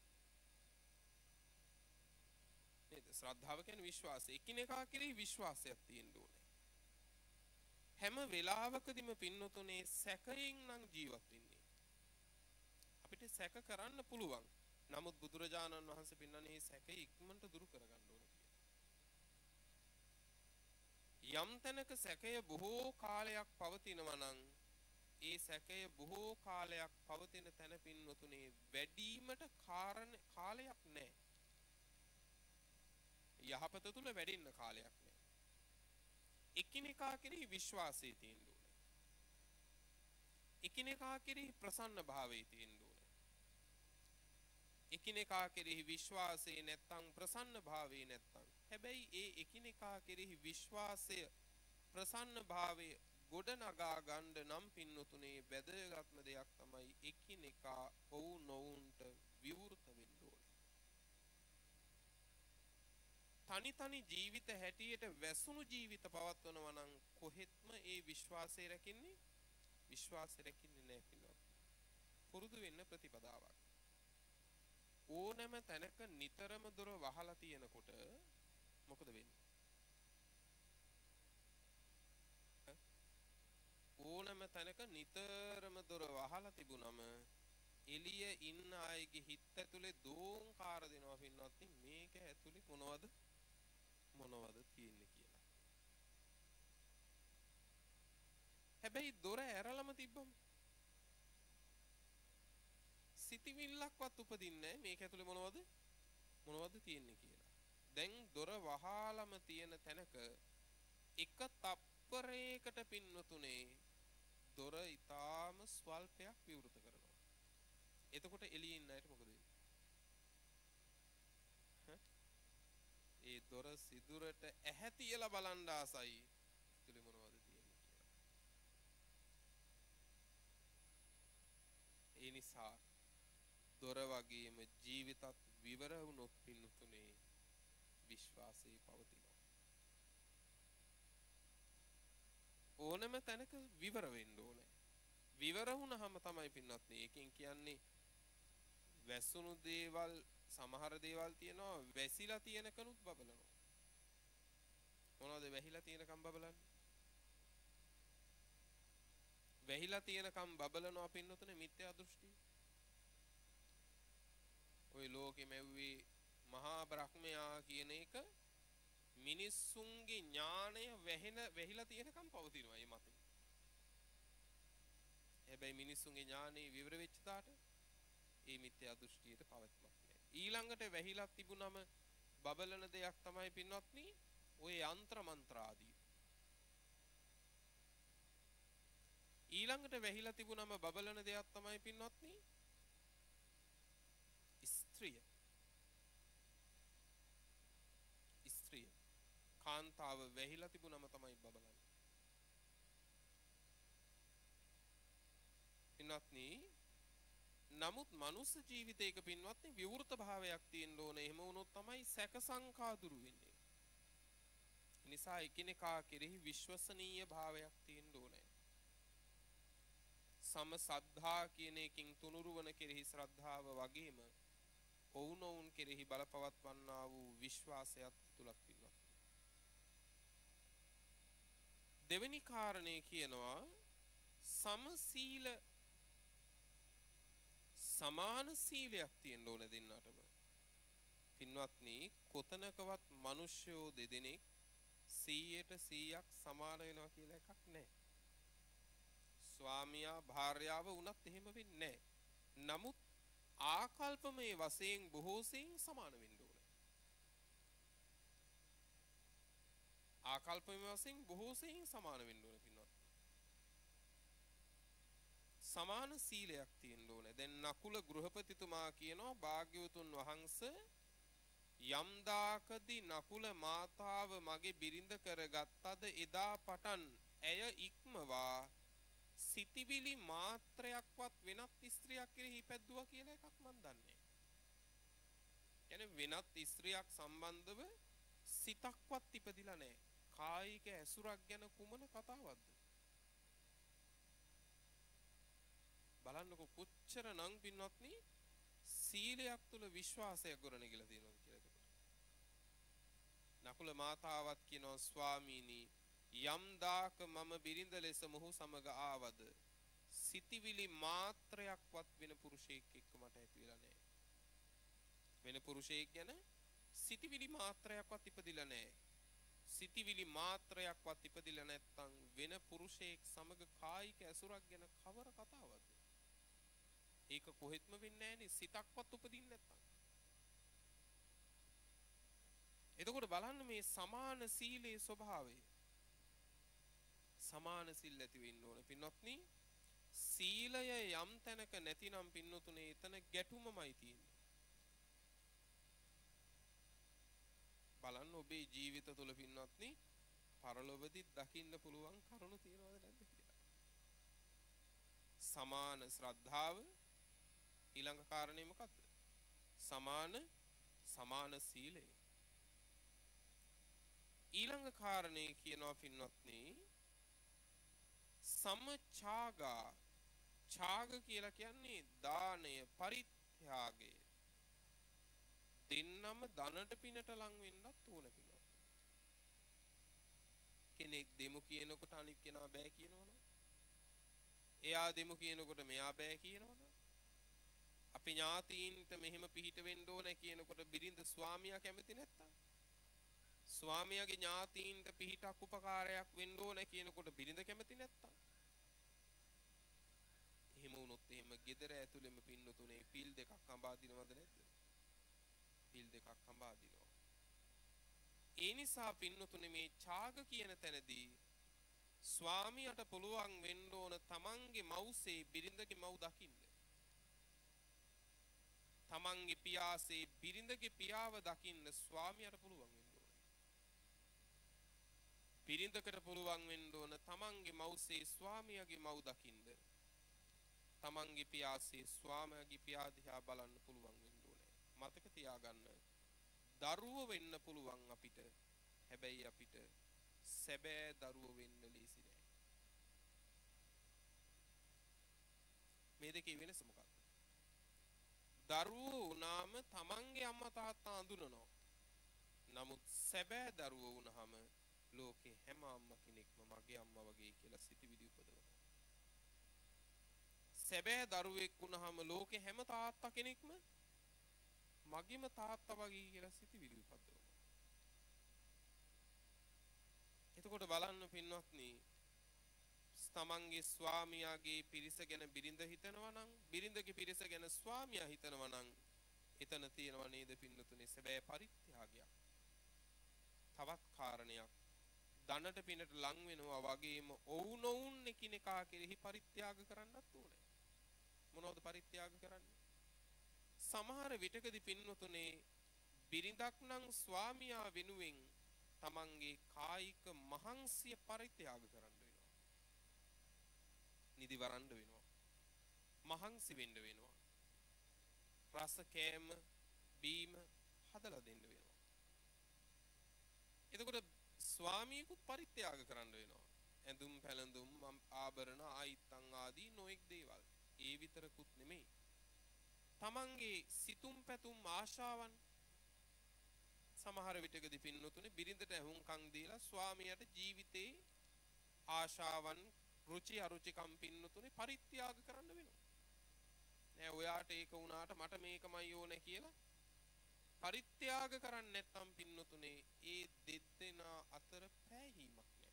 නේද? ශ්‍රද්ධාව කියන්නේ විශ්වාසය. එකිනෙකා කෙරෙහි විශ්වාසයක් තියෙන්න ඕනේ. හැම වෙලාවකදීම පින්නතුනේ සැකයෙන් නම් ජීවත් වෙන්නේ. අපිට සැක කරන්න පුළුවන්. නමුත් බුදුරජාණන් වහන්සේ පින්නන්නේ මේ සැකය ඉක්මනට දුරු කරගන්න ඕනේ කියලා. යම් තැනක සැකය බොහෝ කාලයක් පවතිනවා නම් ඒ සැකය බොහෝ කාලයක් පවතින තැන පින්නතුනේ වැඩිවීමට කාලයක් නැහැ. යහපත තුල වැඩෙන්න කාලයක් නැහැ. එකිනෙකා කෙරෙහි විශ්වාසය තියෙන්න ඕනේ. එකිනෙකා කෙරෙහි ප්‍රසන්න භාවය තියෙන්න ඕනේ. එකිනෙකා කෙරෙහි විශ්වාසය නැත්තම් ප්‍රසන්න භාවය නැත්තම් හැබැයි ඒ එකිනෙකා කෙරෙහි විශ්වාසය ප්‍රසන්න භාවය ගොඩනගා ගන්න නම් පින්නතුනේ වැදගත්ම දෙයක් තමයි එකිනෙකා ඔවුනොවුන්ට විවෘත වෙන්න ඕනේ. තනි ජීවිත හැටියට වැසුණු ජීවිත පවත්වනවා නම් කොහෙත්ම ඒ විශ්වාසය රැකින්නේ නැහැ පිළිවෙත්. පුරුදු වෙන්න ප්‍රතිපදාවක්. ඕනෑම තැනක නිතරම දොර වහලා තියෙනකොට මොකද වෙන්නේ? ඕනෑම තැනක නිතරම දොර වහලා තිබුණම එළිය ඉන්න අයගේ හිත ඇතුලේ දෝංකාර දෙනවා පින්නත් මේක ඇතුලේ මොනවද තියෙන්නේ කියලා. හැබැයි දොර ඇරලම තිබ්බම සිතිවිල්ලක්වත් උපදින්නේ නැහැ මේක ඇතුලේ මොනවද තියෙන්නේ කියලා. දැන් දොර වහාලම තියෙන තැනක එක තප්පරයකට පින්නතුනේ දොර ඊටාම ස්වල්පයක් විවෘත කරනවා. එතකොට එළියේ ඉන්න අයට මොකද වෙන්නේ? ඒ දොර සිදුරට ඇහැ තියලා බලන් ආසයි ඇතුලේ මොනවද තියෙන්නේ කියලා. ඒ නිසා දොර වගේම ජීවිතත් විවර වුණොත් පින්නතුනේ විශ්වාසය පවතිනවා. ඕනම තැනක විවර වෙන්න ඕනේ. විවර වුණාම තමයි පින්නත් ඒකෙන් කියන්නේ වැස්සුණු දේවල් සමහර දේවල් තියෙනවා වැසිලා තියෙනකනුත් බබලනවා. මොනවද වැහිලා තියෙනකම් බබලන්නේ? වැහිලා තියෙනකම් බබලනවා පින්නතුනේ මිත්‍යා දෘෂ්ටි. ওই ලෝකෙ මැව්වේ මහා බ්‍රහ්මයා කියන එක මිනිස්සුන්ගේ ඥාණය වැහිලා තියෙනකම් පවතිනවා මේ මතේ. හැබැයි මිනිස්සුන්ගේ ඥානෙ විවර වෙච්ච තාට ඒ මිත්‍යා දෘෂ්ටියට පවත්මක් නැහැ. ඊළඟට වැහිලා තිබුණම බබලන දෙයක් තමයි පින්වත්නි ඔය යంత్ర මන්ත්‍ර ආදී. ඊළඟට වැහිලා තිබුණම බබලන දෙයක් තමයි පින්වත්නි ස්ත්‍රිය. ස්ත්‍රිය. කාන්තාව වැහිලා තිබුණම තමයි බබලන්නේ. පින්වත්නි නමුත් මනුස්ස ජීවිතයක පින්වත්නි විවෘත භාවයක් තියෙන්න ඕනේ. එහෙම වුණොත් තමයි සැක සංකා දුරු වෙන්නේ. නිසා එකිනෙකා කෙරෙහි විශ්වසනීය භාවයක් තියෙන්න ඕනේ. සම සද්ධා කියන එකකින් තුනුරුවන කෙරෙහි ශ්‍රද්ධාව වගේම ඔවුනොවුන් කෙරෙහි බලපවත්වන්නා වූ විශ්වාසයත් ඇතුළත් වෙනවා. දෙවෙනි කාරණේ කියනවා සමසීල සමාන සීලයක් තියෙන්න ඕන දෙන්නටම. පින්වත්නි කොතනකවත් මිනිස්සුયો දෙදෙනෙක් 100% සමාන වෙනවා කියලා එකක් නැහැ. ස්වාමියා භාර්යාව වුණත් එහෙම වෙන්නේ නැහැ. නමුත් ආකල්පමේ වශයෙන් බොහෝ සෙයින් සමාන වෙන්න ඕන. ආකල්පමේ වශයෙන් බොහෝ සෙයින් සමාන වෙන්න ඕන පින්වත්. සමාන සීලයක් තියෙන්න ඕන. දැන් නකුල ගෘහපතිතුමා කියනවා භාග්‍යවතුන් වහන්සේ යම් දාකදී නකුල මාතාව මගේ බිරිඳ කරගත්තද එදා පටන් ඇය ඉක්මවා සිටිවිලි මාත්‍රයක්වත් වෙනත් ස්ත්‍රියක් කෙරෙහි පැද්දුවා කියලා එකක් මන් දන්නේ. කියන්නේ වෙනත් ස්ත්‍රියක් සම්බන්ධව සිතක්වත් ඉපදිලා නැහැ. කායික ඇසුරක් ගැන කුමන කතාවක්ද? බලන්නකො කොච්චරනම් පින්වත්නි සීලයක් තුල විශ්වාසයක් ගොඩනගලා තියෙනවද කියලා එතකොට. නකුල මාතාවත් කියනවා ස්වාමීනි යම් දාක මම බිරිඳ ලෙස මොහු සමග ආවද සිටිවිලි මාත්‍රයක්වත් වෙන පුරුෂයෙක් එක්ක මට ඇති වෙලා නැහැ. වෙන පුරුෂයෙක් ගැන සිටිවිලි මාත්‍රයක්වත් ඉපදිලා නැහැ. සිටිවිලි මාත්‍රයක්වත් ඉපදිලා නැත්නම් වෙන පුරුෂයෙක් සමග කායික ඇසුරක් ගැන කවර කතාවක්ද? ඒක කොහෙත්ම වෙන්නේ නැහැනේ සිතක්වත් උපදින්නේ නැත්නම්. එතකොට බලන්න මේ සමාන සීලේ ස්වභාවය. සමාන සිල් ඇති වෙන්න ඕන පින්වත්නි. සීලය යම් තැනක නැතිනම් පින්නතුනේ එතන ගැටුමමයි තියෙන්නේ. බලන්න ඔබේ ජීවිත තුළ පින්වත්නි පරලොවදී දකින්න පුළුවන් කරුණු තියනවද නැද්ද කියලා. සමාන ශ්‍රද්ධාව ඊළඟ කාරණේ මොකක්ද? සමාන සීලය. ඊළඟ කාරණේ කියනවා පින්වත්නි සමචාගා. ඡාග කියලා කියන්නේ දානය පරිත්‍යාගය. දෙන්නම ධනට පිනට ලං වෙන්නත් ඕන පිළිවෙල. කෙනෙක් දෙමු කියනකොට අනිත් කෙනා බෑ කියනවනේ. එයා දෙමු කියනකොට මෙයා බෑ කියනවනේ. අපි ඥාතීන්ට මෙහෙම පිහිට වෙන්න ඕන කියනකොට බිරිඳ ස්වාමියා කැමති නැත්තම් ස්වාමියාගේ ඥාතීන්ට පිහිටක් උපකාරයක් වෙන්න ඕන කියනකොට බිරිඳ කැමති නැත්තම් එහෙම වුණොත් එහෙම ගෙදර ඇතුළෙම පින්නතුනේ පිල් දෙකක් අඹා දිනවද නැද්ද? පිල් දෙකක් අඹා දිනවා. ඒ නිසා පින්නතුනේ මේ ඡාග කියන තැනදී ස්වාමියාට පුළුවන් වෙන්න ඕන තමන්ගේ මව්සේ බිරිඳගේ මව් දකින්න. තමන්ගේ පියාසේ බිරිඳගේ පියාව දකින්න ස්වාමියාට පුළුවන් වෙන්න ඕන. බිරිඳකට පුළුවන් වෙන්න ඕන තමන්ගේ මව්සේ ස්වාමියාගේ මව් දකින්න. තමන්ගේ පියාසේ ස්වාමියාගේ පියා දිහා බලන්න පුළුවන් වෙන්න ඕනේ. මතක තියාගන්න දරුවෝ වෙන්න පුළුවන් අපිට. හැබැයි අපිට සැබෑ දරුවෝ වෙන්න ලේසි නෑ. මේ දෙකේ වෙනස මොකක්ද? දරුවෝ වුණාම තමන්ගේ අම්මා තාත්තා අඳුනනවා. නමුත් සැබෑ දරුවෝ වුණාම ලෝකේ හැම අම්මා කෙනෙක්ම මගේ අම්මා වගේ කියලා සිතවිලි උපදවනවා. සැබෑ දරුවෙක් වුණාම ලෝකේ හැම තාත්තා කෙනෙක්ම මගේම තාත්තා වගේ කියලා සිතවිලි උපදවනවා. එතකොට බලන්න පින්වත්නි, තමන්ගේ ස්වාමියාගේ පිරිස ගැන බිරිඳ හිතනවා නම්, බිරිඳගේ පිරිස ගැන ස්වාමියා හිතනවා නම්, එතන තියෙනවා නේද පින්නතුනේ සැබෑ පරිත්‍යාගයක්. තවත් කාරණයක්, ධනට පිනට ලං වෙනවා වගේම ඔවුනොවුන් එකිනෙකා කෙරෙහි පරිත්‍යාග කරන්නත් ඕනේ. මොනවද පරිත්‍යාග කරන්නේ? සමහර විටකදී පින්නතුනේ බිරිඳක් නම් ස්වාමියා වෙනුවෙන් තමන්ගේ කායික මහන්සිය පරිත්‍යාග කරන්න වෙනවා. නිදි වරන්න වෙනවා. මහන්සි වෙන්න වෙනවා. රස කෑම බීම හදලා දෙන්න වෙනවා. එතකොට ස්වාමියෙකුත් පරිත්‍යාග කරන්න වෙනවා. ඇඳුම් පැළඳුම් ආභරණ ආයිත්තන් ආදී නොඑක් දේවල්. ඒ විතරකුත් නෙමෙයි. තමන්ගේ සිතුම් පැතුම් ආශාවන් සමහර විටකදී පින්නතුනේ බිරිඳට ඇහුම්කන් දීලා ස්වාමියාට ජීවිතේ ආශාවන් රුචි අරුචිකම් පින්නතුනේ පරිත්‍යාග කරන්න වෙනවා. නෑ ඔයාට ඒක වුණාට මට මේකමයි ඕනේ කියලා පරිත්‍යාග කරන්නේ නැත්නම් පින්නතුනේ ඒ දෙදෙනා අතර පෑහීමක් නෑ.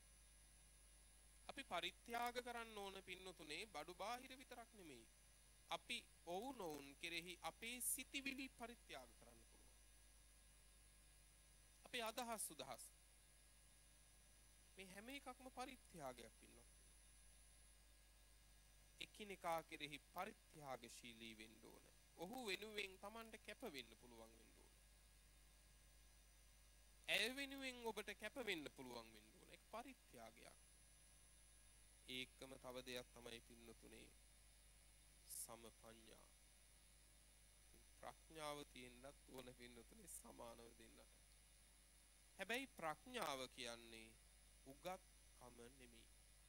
අපි පරිත්‍යාග කරන්න ඕන පින්නතුනේ බඩු බාහිර විතරක් නෙමෙයි. අපි ඔවුනොවුන් කෙරෙහි අපේ සිතිවිලි පරිත්‍යාග කරන්න පුළුවන්. අපේ අදහස් සුදහස් මේ හැම එකක්ම පරිත්‍යාගයක් පින්නොත්. එකිනෙකා කෙරෙහි පරිත්‍යාගශීලී වෙන්න ඕන. ඔහු වෙනුවෙන් Tamanට කැප වෙන්න පුළුවන් වෙන්න ඕන. ඇය වෙනුවෙන් ඔබට කැප වෙන්න පුළුවන් වෙන්න ඕන. ඒක පරිත්‍යාගයක්. ඒකම තව දෙයක් තමයි පින්නතුනේ සමපඤ්ඤා. ප්‍රඥාව තියෙන්නත් ඕන පින්නතුනේ සමානව දෙන්නට. හැබැයි ප්‍රඥාව කියන්නේ උගත්කම නෙමෙයි.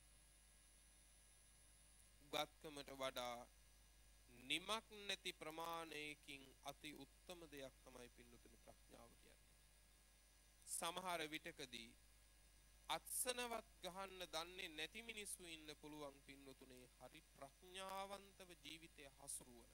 උගත්කමට වඩා නිමක් නැති ප්‍රමාණයකින් අති උත්තම දෙයක් තමයි පින්නතුනේ ප්‍රඥාව කියන්නේ. සමහර විටකදී අත්සනවත් ගහන්න දන්නේ නැති මිනිස්සු ඉන්න පුළුවන් පින්නතුනේ හරි ප්‍රඥාවන්තව ජීවිතය හසුරුවන.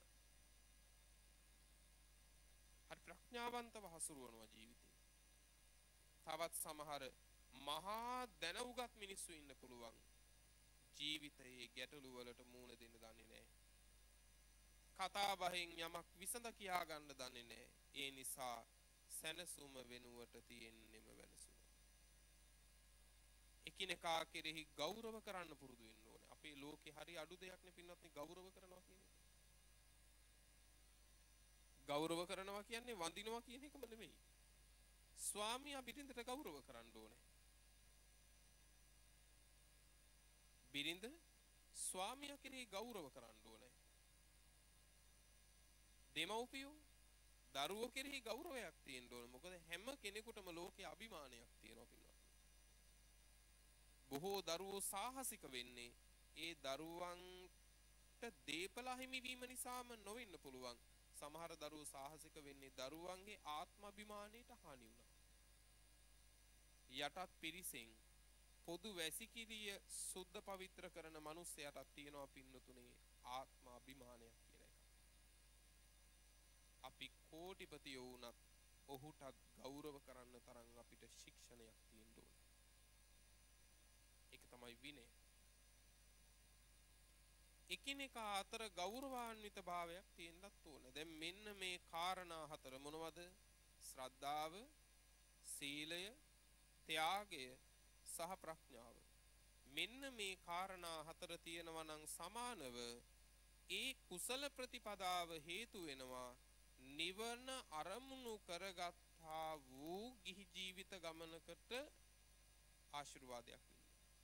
හරි ප්‍රඥාවන්තව හසුරුවනවා ජීවිතේ. තවත් සමහර මහා දැනුගත් මිනිස්සු ඉන්න පුළුවන් ජීවිතයේ ගැටලු වලට මුහුණ දෙන්න දන්නේ නැහැ. කතා බහෙන් යමක් විසඳ කියා ගන්න දන්නේ නැහැ. ඒ නිසා සැනසුම වෙනුවට තියෙන්නෙම වෙනසුම. එකිනෙකා කෙරෙහි ගෞරව කරන්න පුරුදු වෙන්න ඕනේ. අපේ ලෝකේ හරි අඩු දෙයක් නේ පින්නත් මේ ගෞරව කරනවා කියන එක. ගෞරව කරනවා කියන්නේ වඳිනවා කියන එකම නෙමෙයි. ස්වාමියා බිරිඳට ගෞරව කරන්න ඕනේ. බිරිඳ ස්වාමියා කෙරෙහි ගෞරව කරන්න ඕනේ. දෙමව්පියෝ දරුවෝ කෙරෙහි ගෞරවයක් තියෙන්න ඕනේ. මොකද හැම කෙනෙකුටම ලෝකේ අභිමානයක් තියෙනවා පින්නත්. බොහෝ දරුවෝ සාහසික වෙන්නේ ඒ දරුවන්ට දීපල හිමිවීම නිසාම නොවෙන්න පුළුවන්. සමහර දරුවෝ සාහසික වෙන්නේ දරුවන්ගේ ආත්මාභිමානයට හානි වුණා. යටත් පිරිසෙන් පොදු වැසිකිළිය සුද්ධ පවිත්‍ර කරන මිනිස්සයාට තියෙනවා පින්නතුනේ ආත්මාභිමානයක් කියන එක. අපි කෝටිපතියෝ වුණත් ඔහුට ගෞරව කරන්න තරම් අපිට ශික්ෂණයක් තියෙන්න ඕනේ. ඒක තමයි විනය. එකිනෙකා අතර ගෞරවාන්විත භාවයක් තියෙන්නත් ඕනේ. දැන් මෙන්න මේ කාරණා හතර මොනවද? ශ්‍රද්ධාව, සීලය, ත්‍යාගය සහ ප්‍රඥාව. මෙන්න මේ කාරණා හතර තියෙනවා නම් සමානව ඒ කුසල ප්‍රතිපදාව හේතු වෙනවා නිවන අරමුණු කරගත්තා වූ ගිහි ජීවිත ගමනකට ආශිර්වාදයක් වෙන්න.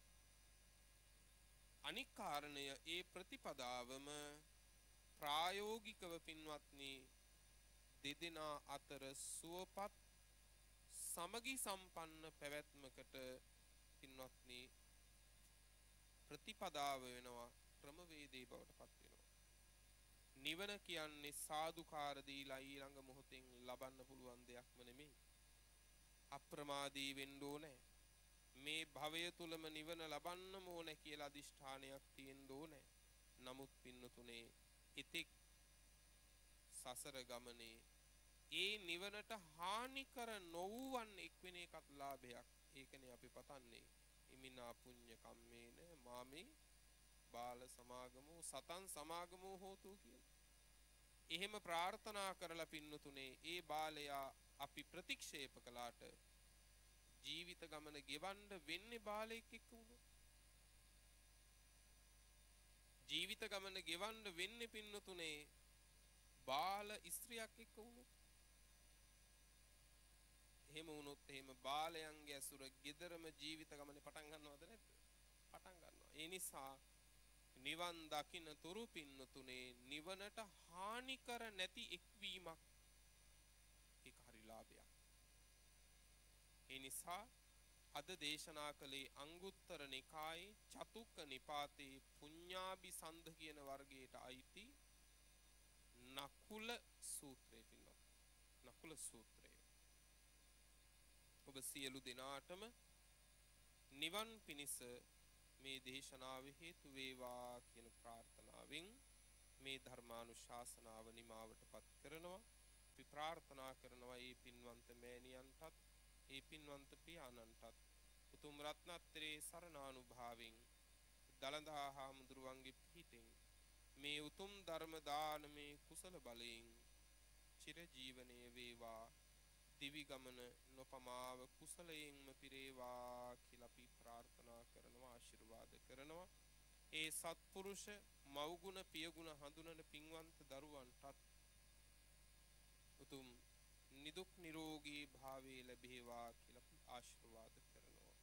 අනික් කාරණය ඒ ප්‍රතිපදාවම ප්‍රායෝගිකව පින්වත්නි දෙදෙනා අතර සුවපත් සමගි සම්පන්න පැවැත්මකට පින්වත්නි ප්‍රතිපදාව වෙනවා ක්‍රමවේදේ බවට පත් වෙනවා. නිවන කියන්නේ සාදුකාර දීලා ඊළඟ මොහොතෙන් ලබන්න පුළුවන් දෙයක්ම නෙමෙයි. අප්‍රමාදී වෙන්න ඕනේ. මේ භවය තුලම නිවන ලබන්නම ඕනේ කියලා අදිෂ්ඨානයක් තියෙන්න ඕනේ. නමුත් පින්නතුනේ ඉතික් සසර ගමනේ ඒ නිවනට හානි කර නොවුවන් එක්වෙන එකත් ලාභයක්. ඒකනේ අපි පතන්නේ. ඉමිනා පුඤ්ඤ කම්මේන මාමේ බාල සමාගමෝ සතන් සමාගමෝ හෝතු කියලා. එහෙම ප්‍රාර්ථනා කරලා පින්නතුනේ ඒ බාලයා අපි ප්‍රතික්ෂේප කළාට ජීවිත ගමන ගෙවන්න වෙන්නේ බාලයෙක් එක්ක වුණොත්. ජීවිත ගමන ගෙවන්න වෙන්නේ පින්නතුනේ බාල ස්ත්‍රියක් එක්ක වුණොත්. එහෙම වුණොත් එහෙම බාලයන්ගේ ඇසුර ගෙදරම ජීවිත ගමනේ පටන් ගන්නවද නැද්ද? පටන් ගන්නවා. ඒ නිසා නිවන් දකින්න තුරු පින්නතුනේ නිවනට හානි කර නැති එක්වීමක් ඒක හරි ලාභයක්. ඒ නිසා අද දේශනා කළේ අංගුත්තර නිකායේ චතුක්ක නිපාතේ පුඤ්ඤාභි සන්ධ කියන වර්ගයට අයිති නකුල සූත්‍රය පින්නත්. නකුල සූත්‍රය. ඔබ සියලු දෙනාටම නිවන් පිණිස මේ දේශනාව හේතු වේවා කියන ප්‍රාර්ථනාවෙන් මේ ධර්මානුශාසනාව නිමාවටපත් කරනවා. අපි ප්‍රාර්ථනා කරනවා මේ පින්වන්ත මෑණියන්ටත් ඒ පින්වන්ත පියාණන්ටත් උතුම් රත්නත්‍රේ සරණානුභාවයෙන් දලදා හාමුදුරුවන්ගේ පිහිටෙන් මේ උතුම් ධර්ම දානමේ කුසල බලයෙන් චිර ජීවනයේ වේවා. දිවි ගමන නොපමාව කුසලයෙන්ම පිරේවා කියලා අපි ප්‍රාර්ථනා කරනවා ආශිර්වාද කරනවා. ඒ සත්පුරුෂ මව්ගුණ පියගුණ හඳුනන පින්වන්ත දරුවන්ටත් උතුම් නිදුක් නිරෝගී භාවයේ ලැබේවා කියලා අපි ආශිර්වාද කරනවා.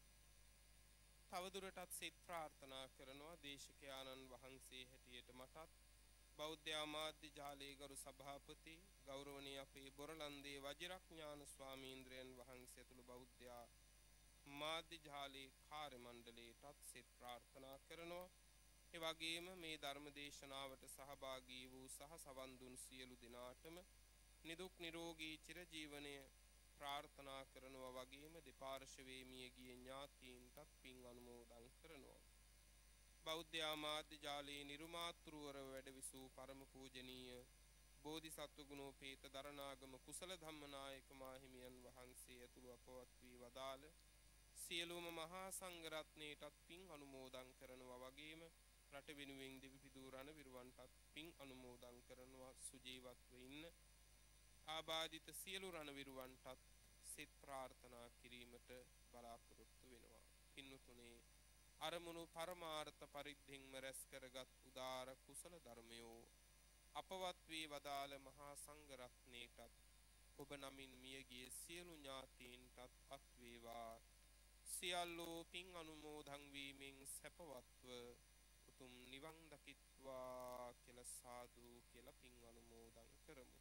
තවදුරටත් සිත ප්‍රාර්ථනා කරනවා දේශකයාණන් වහන්සේ හැටියට මටත් බෞද්ධ ආමාත්‍ය ජාලයේ ගරු සභාපති ගෞරවනීය අපේ බොරලන්දේ වජිරඥාන ස්වාමීන්ද්‍රයන් වහන්සේ ඇතුළු බෞද්ධ මාධ්‍ය ජාලයේ කාර්ය මණ්ඩලයටත් සිත ප්‍රාර්ථනා කරනවා. ඒ වගේම මේ ධර්ම දේශනාවට සහභාගී වූ සහ සවන් දුන් සියලු දෙනාටම නිදුක් නිරෝගී චිරජීවනය ප්‍රාර්ථනා කරනවා. වගේම දෙපාර්ශවයේ මියගිය ඥාතීන්ටත් පින් අනුමෝදන් කරනවා. බෞද්ධ ආමාත්‍ය ජාලයේ නිර්මාතෘවර වැඩවිසූ පරම පූජනීය බෝධිසත්ව ගුණෝපේත දරණාගම කුසල ධම්මනායක මාහිමියන් වහන්සේ ඇතුළු අපවත් වී වදාළ සියලුම මහා සංඝ රත්නයටත් පින් අනුමෝදන් කරනවා. වගේම රට වෙනුවෙන් දිවිපිදූ රණවිරුවන්ටත් පින් අනුමෝදන් කරනවා. සුජීවත්ව ඉන්න ආබාධිත සියලු රණවිරුවන්ටත් සිත ප්‍රාර්ථනා කිරීමට බලාපොරොත්තු වෙනවා. පින්වතුනේ අරමුණු පරමාර්ථ පරිද්දෙන්ම රැස් කරගත් උදාර කුසල ධර්මයෝ අපවත් වී වදාළ මහා සංඝ රත්නයටත් ඔබ නමින් මියගිය සියලු ඥාතීන්ටත් අත් වේවා. සියල්ලෝ පින් අනුමෝදන් වීමෙන් සැපවත්ව උතුම් නිවන් දකිත්වා කියලා සාදු කියලා පින් අනුමෝදන් කරමු.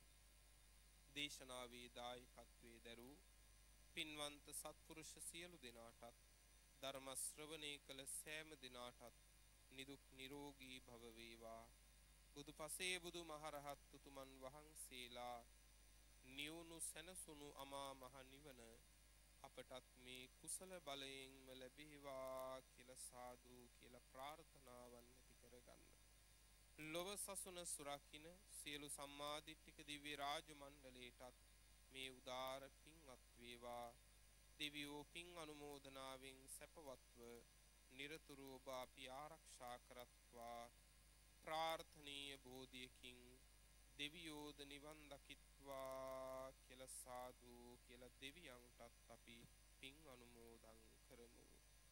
දේශනාවේ දායකත්වයේ දරූ පින්වන්ත සත්පුරුෂ සියලු දෙනාටත් ධර්ම ශ්‍රවණය කළ සෑම දිනාටත් නිදුක් නිරෝගී භව වේවා. බුදු පසේ බුදු මහරහත් උතුමන් වහන්සේලා නියුණු සැනසුණු අමා මහ නිවන අපටත් මේ කුසල බලයෙන්ම ලැබේවා කියලා සාදු කියලා ප්‍රාර්ථනාවන් ඇති කරගන්න. ලොව සසුන සුරකින්න සියලු සම්මාදිට්ඨික දිව්‍ය රාජ මණ්ඩලයටත් මේ උදාර පින්වත් වේවා. දෙවියෝ පින් අනුමෝදනාවෙන් සැපවත්ව නිරතුරු ඔබ අපි ආරක්ෂා කරත්වා. ප්‍රාර්ථනීය බෝධියකින් දෙවියෝද නිවන් දකිත්වා කියලා සාදු කියලා දෙවියන්ටත් අපි පින් අනුමෝදන් කරමු.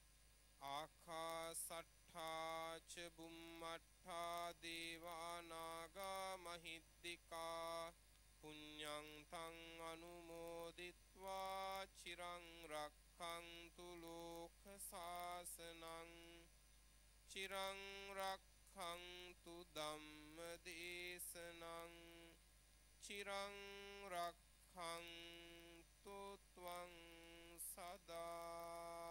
ආකාසට්ඨා ච බුම්මට්ඨා දේවා නාග මහිද්దికා පුඤ්ඤං තං අනුමෝදිත්වා චිරං රක්ඛන්තු ලෝක සාසනං චිරං රක්ඛන්තු ධම්ම දේශනං චිරං රක්ඛන්තු ත්වං සදා.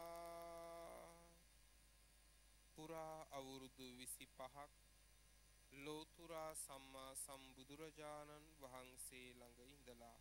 පුරා අවුරුදු 25ක් ලෝතුරා සම්මා සම්බුදුරජාණන් වහන්සේ ළඟ ඉඳලා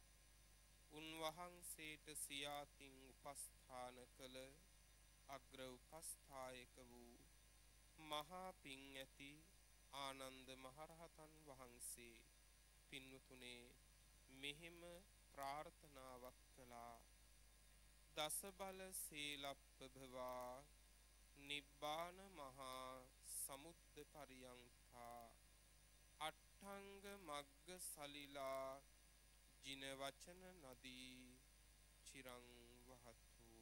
උන්වහන්සේට සියාතින් උපස්ථාන කළ අග්‍ර උපස්ථායක වූ මහා පිං ඇති ආනන්ද මහරහතන් වහන්සේ පින්වතුනේ මෙහෙම ප්‍රාර්ථනාවක් කළා. දස බල සීලප්පභවා නිබ්බාන මහා සමුද්ද පරියංතා අට්ඨංග මග්ග සලිලා ජින වචන නදී චිරං වහතු.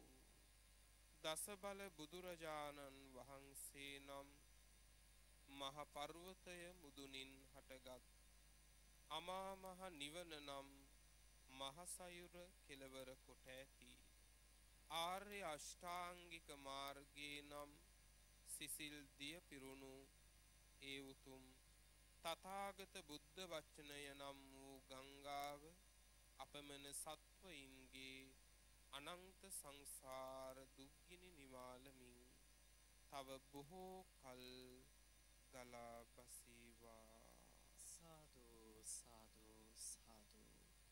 දස බල බුදුරජාණන් වහන්සේ නම් මහ පර්වතය මුදුනින් හටගත් අමා මහ නිවන නම් මහසයුර කෙලවර කොට ඇති ආර්ය අෂ්ටාංගික මාර්ගයේ නම් සිසිල් දිය පිරුණු ඒ උතුම් තථාගත බුද්ධ වචනය නම් වූ ගංගාව අපමණ සත්වයින්ගේ අනන්ත සංසාර දුක්ගිනි නිවාලමින් තව බොහෝ කල් ගලා බසීවා. සාදු සාදු සාදු.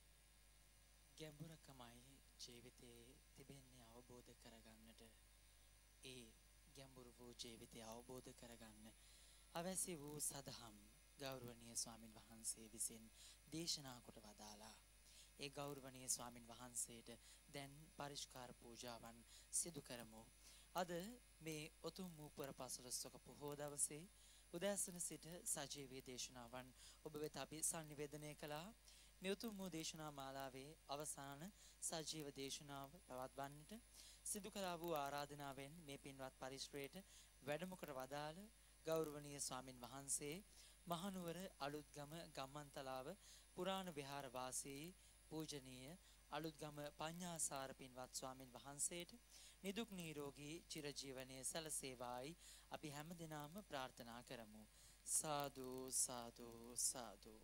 ගැඹුරකමයි ජීවිතයේ තිබෙන්නේ අවබෝධ කරගන්නට. ඒ ගැඹුරු වූ ජීවිතය අවබෝධ කරගන්න අවශ්‍ය වූ සදහම් ගෞරවනීය ස්වාමින් වහන්සේ විසින් දේශනා කොට වදාලා. ඒ ගෞරවනීය ස්වාමින් වහන්සේට දැන් පරිස්කාර පූජාවන් සිදු කරමු. අද මේ උතුම් වූ පුරපසළොස්වක පොහෝ දවසේ උදෑසන සිට සජීවී දේශනාවන් ඔබ වෙත අපි සංනිවේදනය කළා. මේ උතුම් වූ දේශනා මාලාවේ අවසාන සජීව දේශනාව පවත්වන්නට සිදු කළා වූ ආරාධනාවෙන් මේ පින්වත් පරිශ්‍රයට වැඩම කොට වදාළ ගෞරවනීය ස්වාමින් වහන්සේ මහනුවර අලුත්ගම ගම්මන්තලාව පුරාණ විහාර වාසී පූජනීය අලුත්ගම පඤ්ඤාසාර පින්වත් ස්වාමින් වහන්සේට නිදුක් නිරෝගී චිරජීවනයේ සැලසේවායි අපි හැමදෙනාම ප්‍රාර්ථනා කරමු. සාදු සාදු සාදු.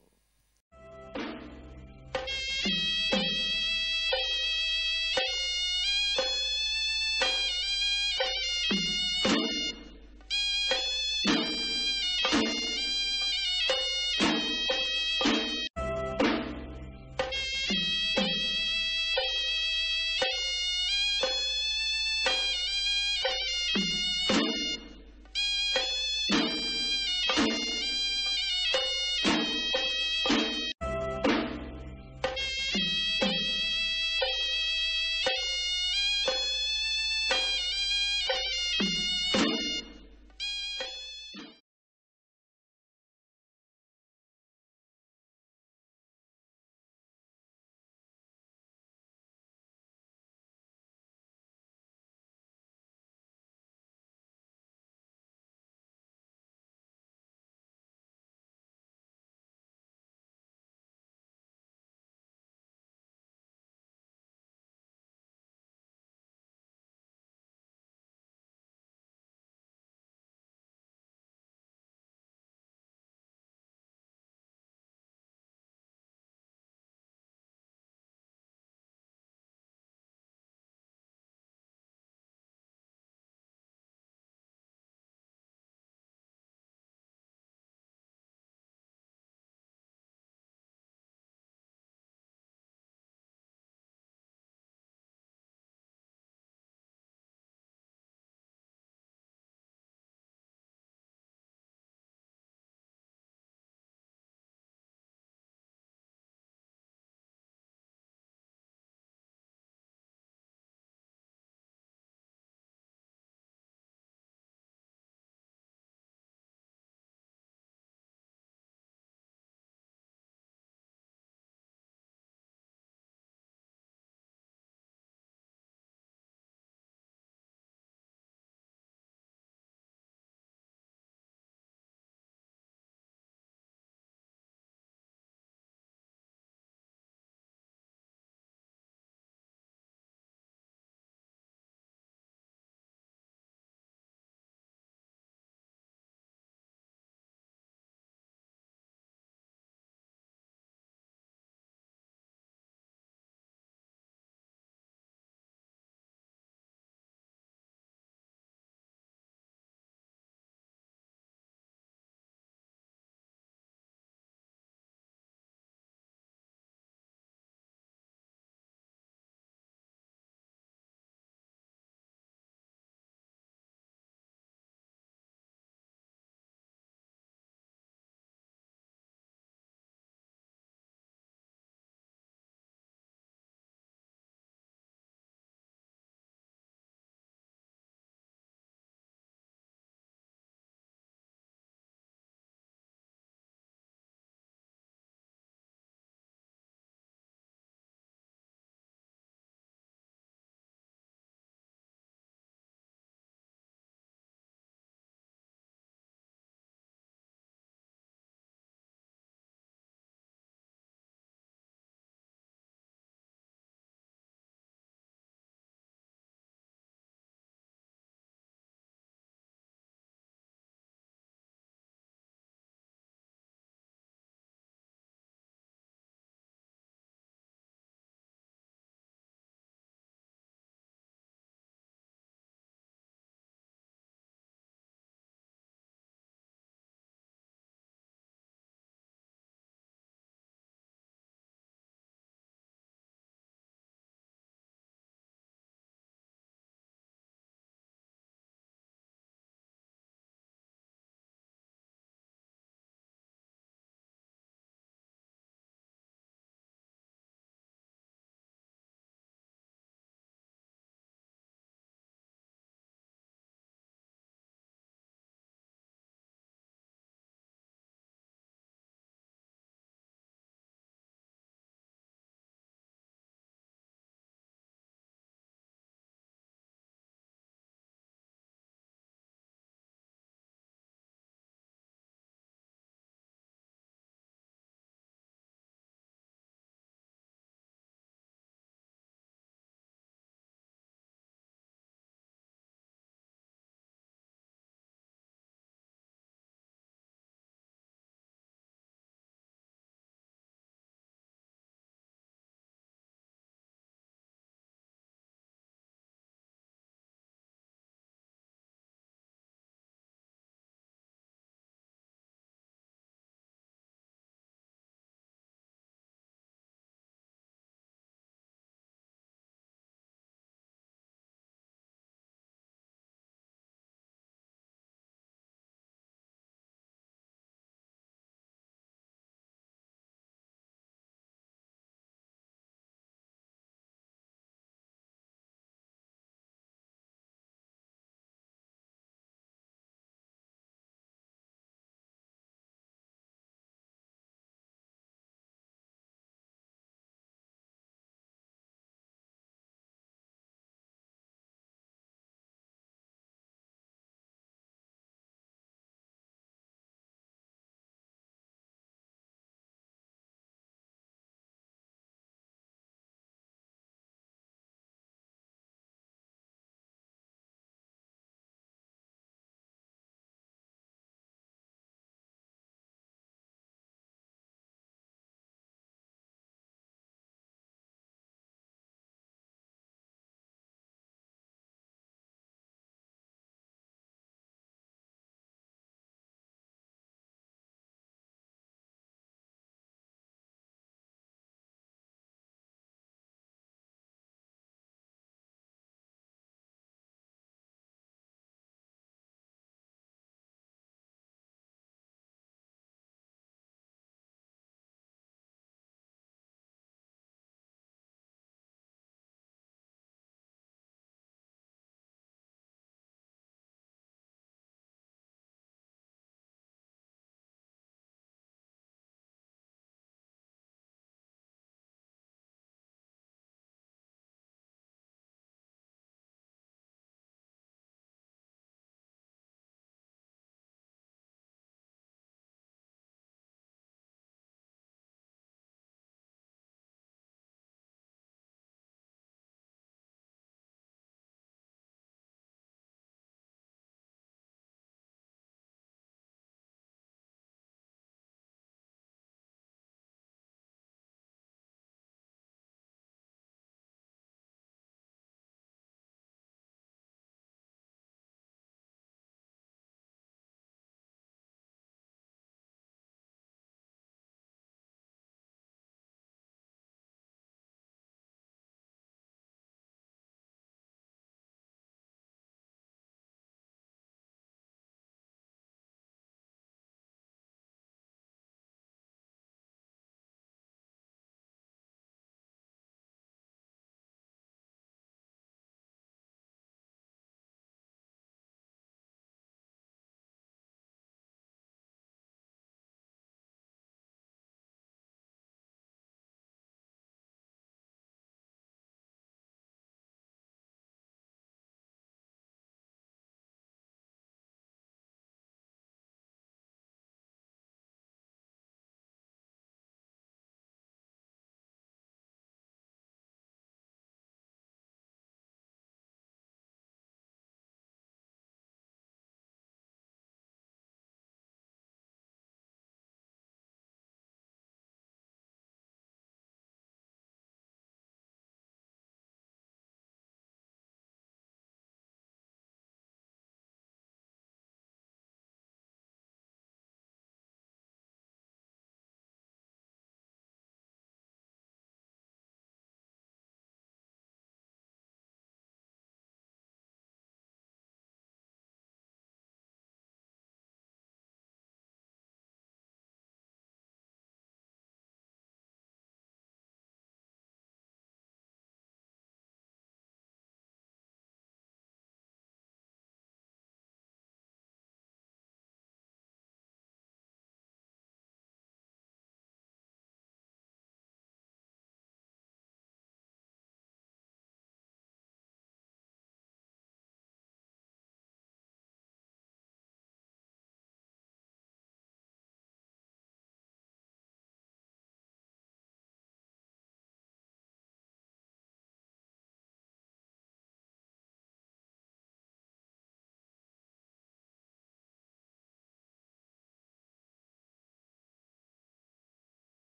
you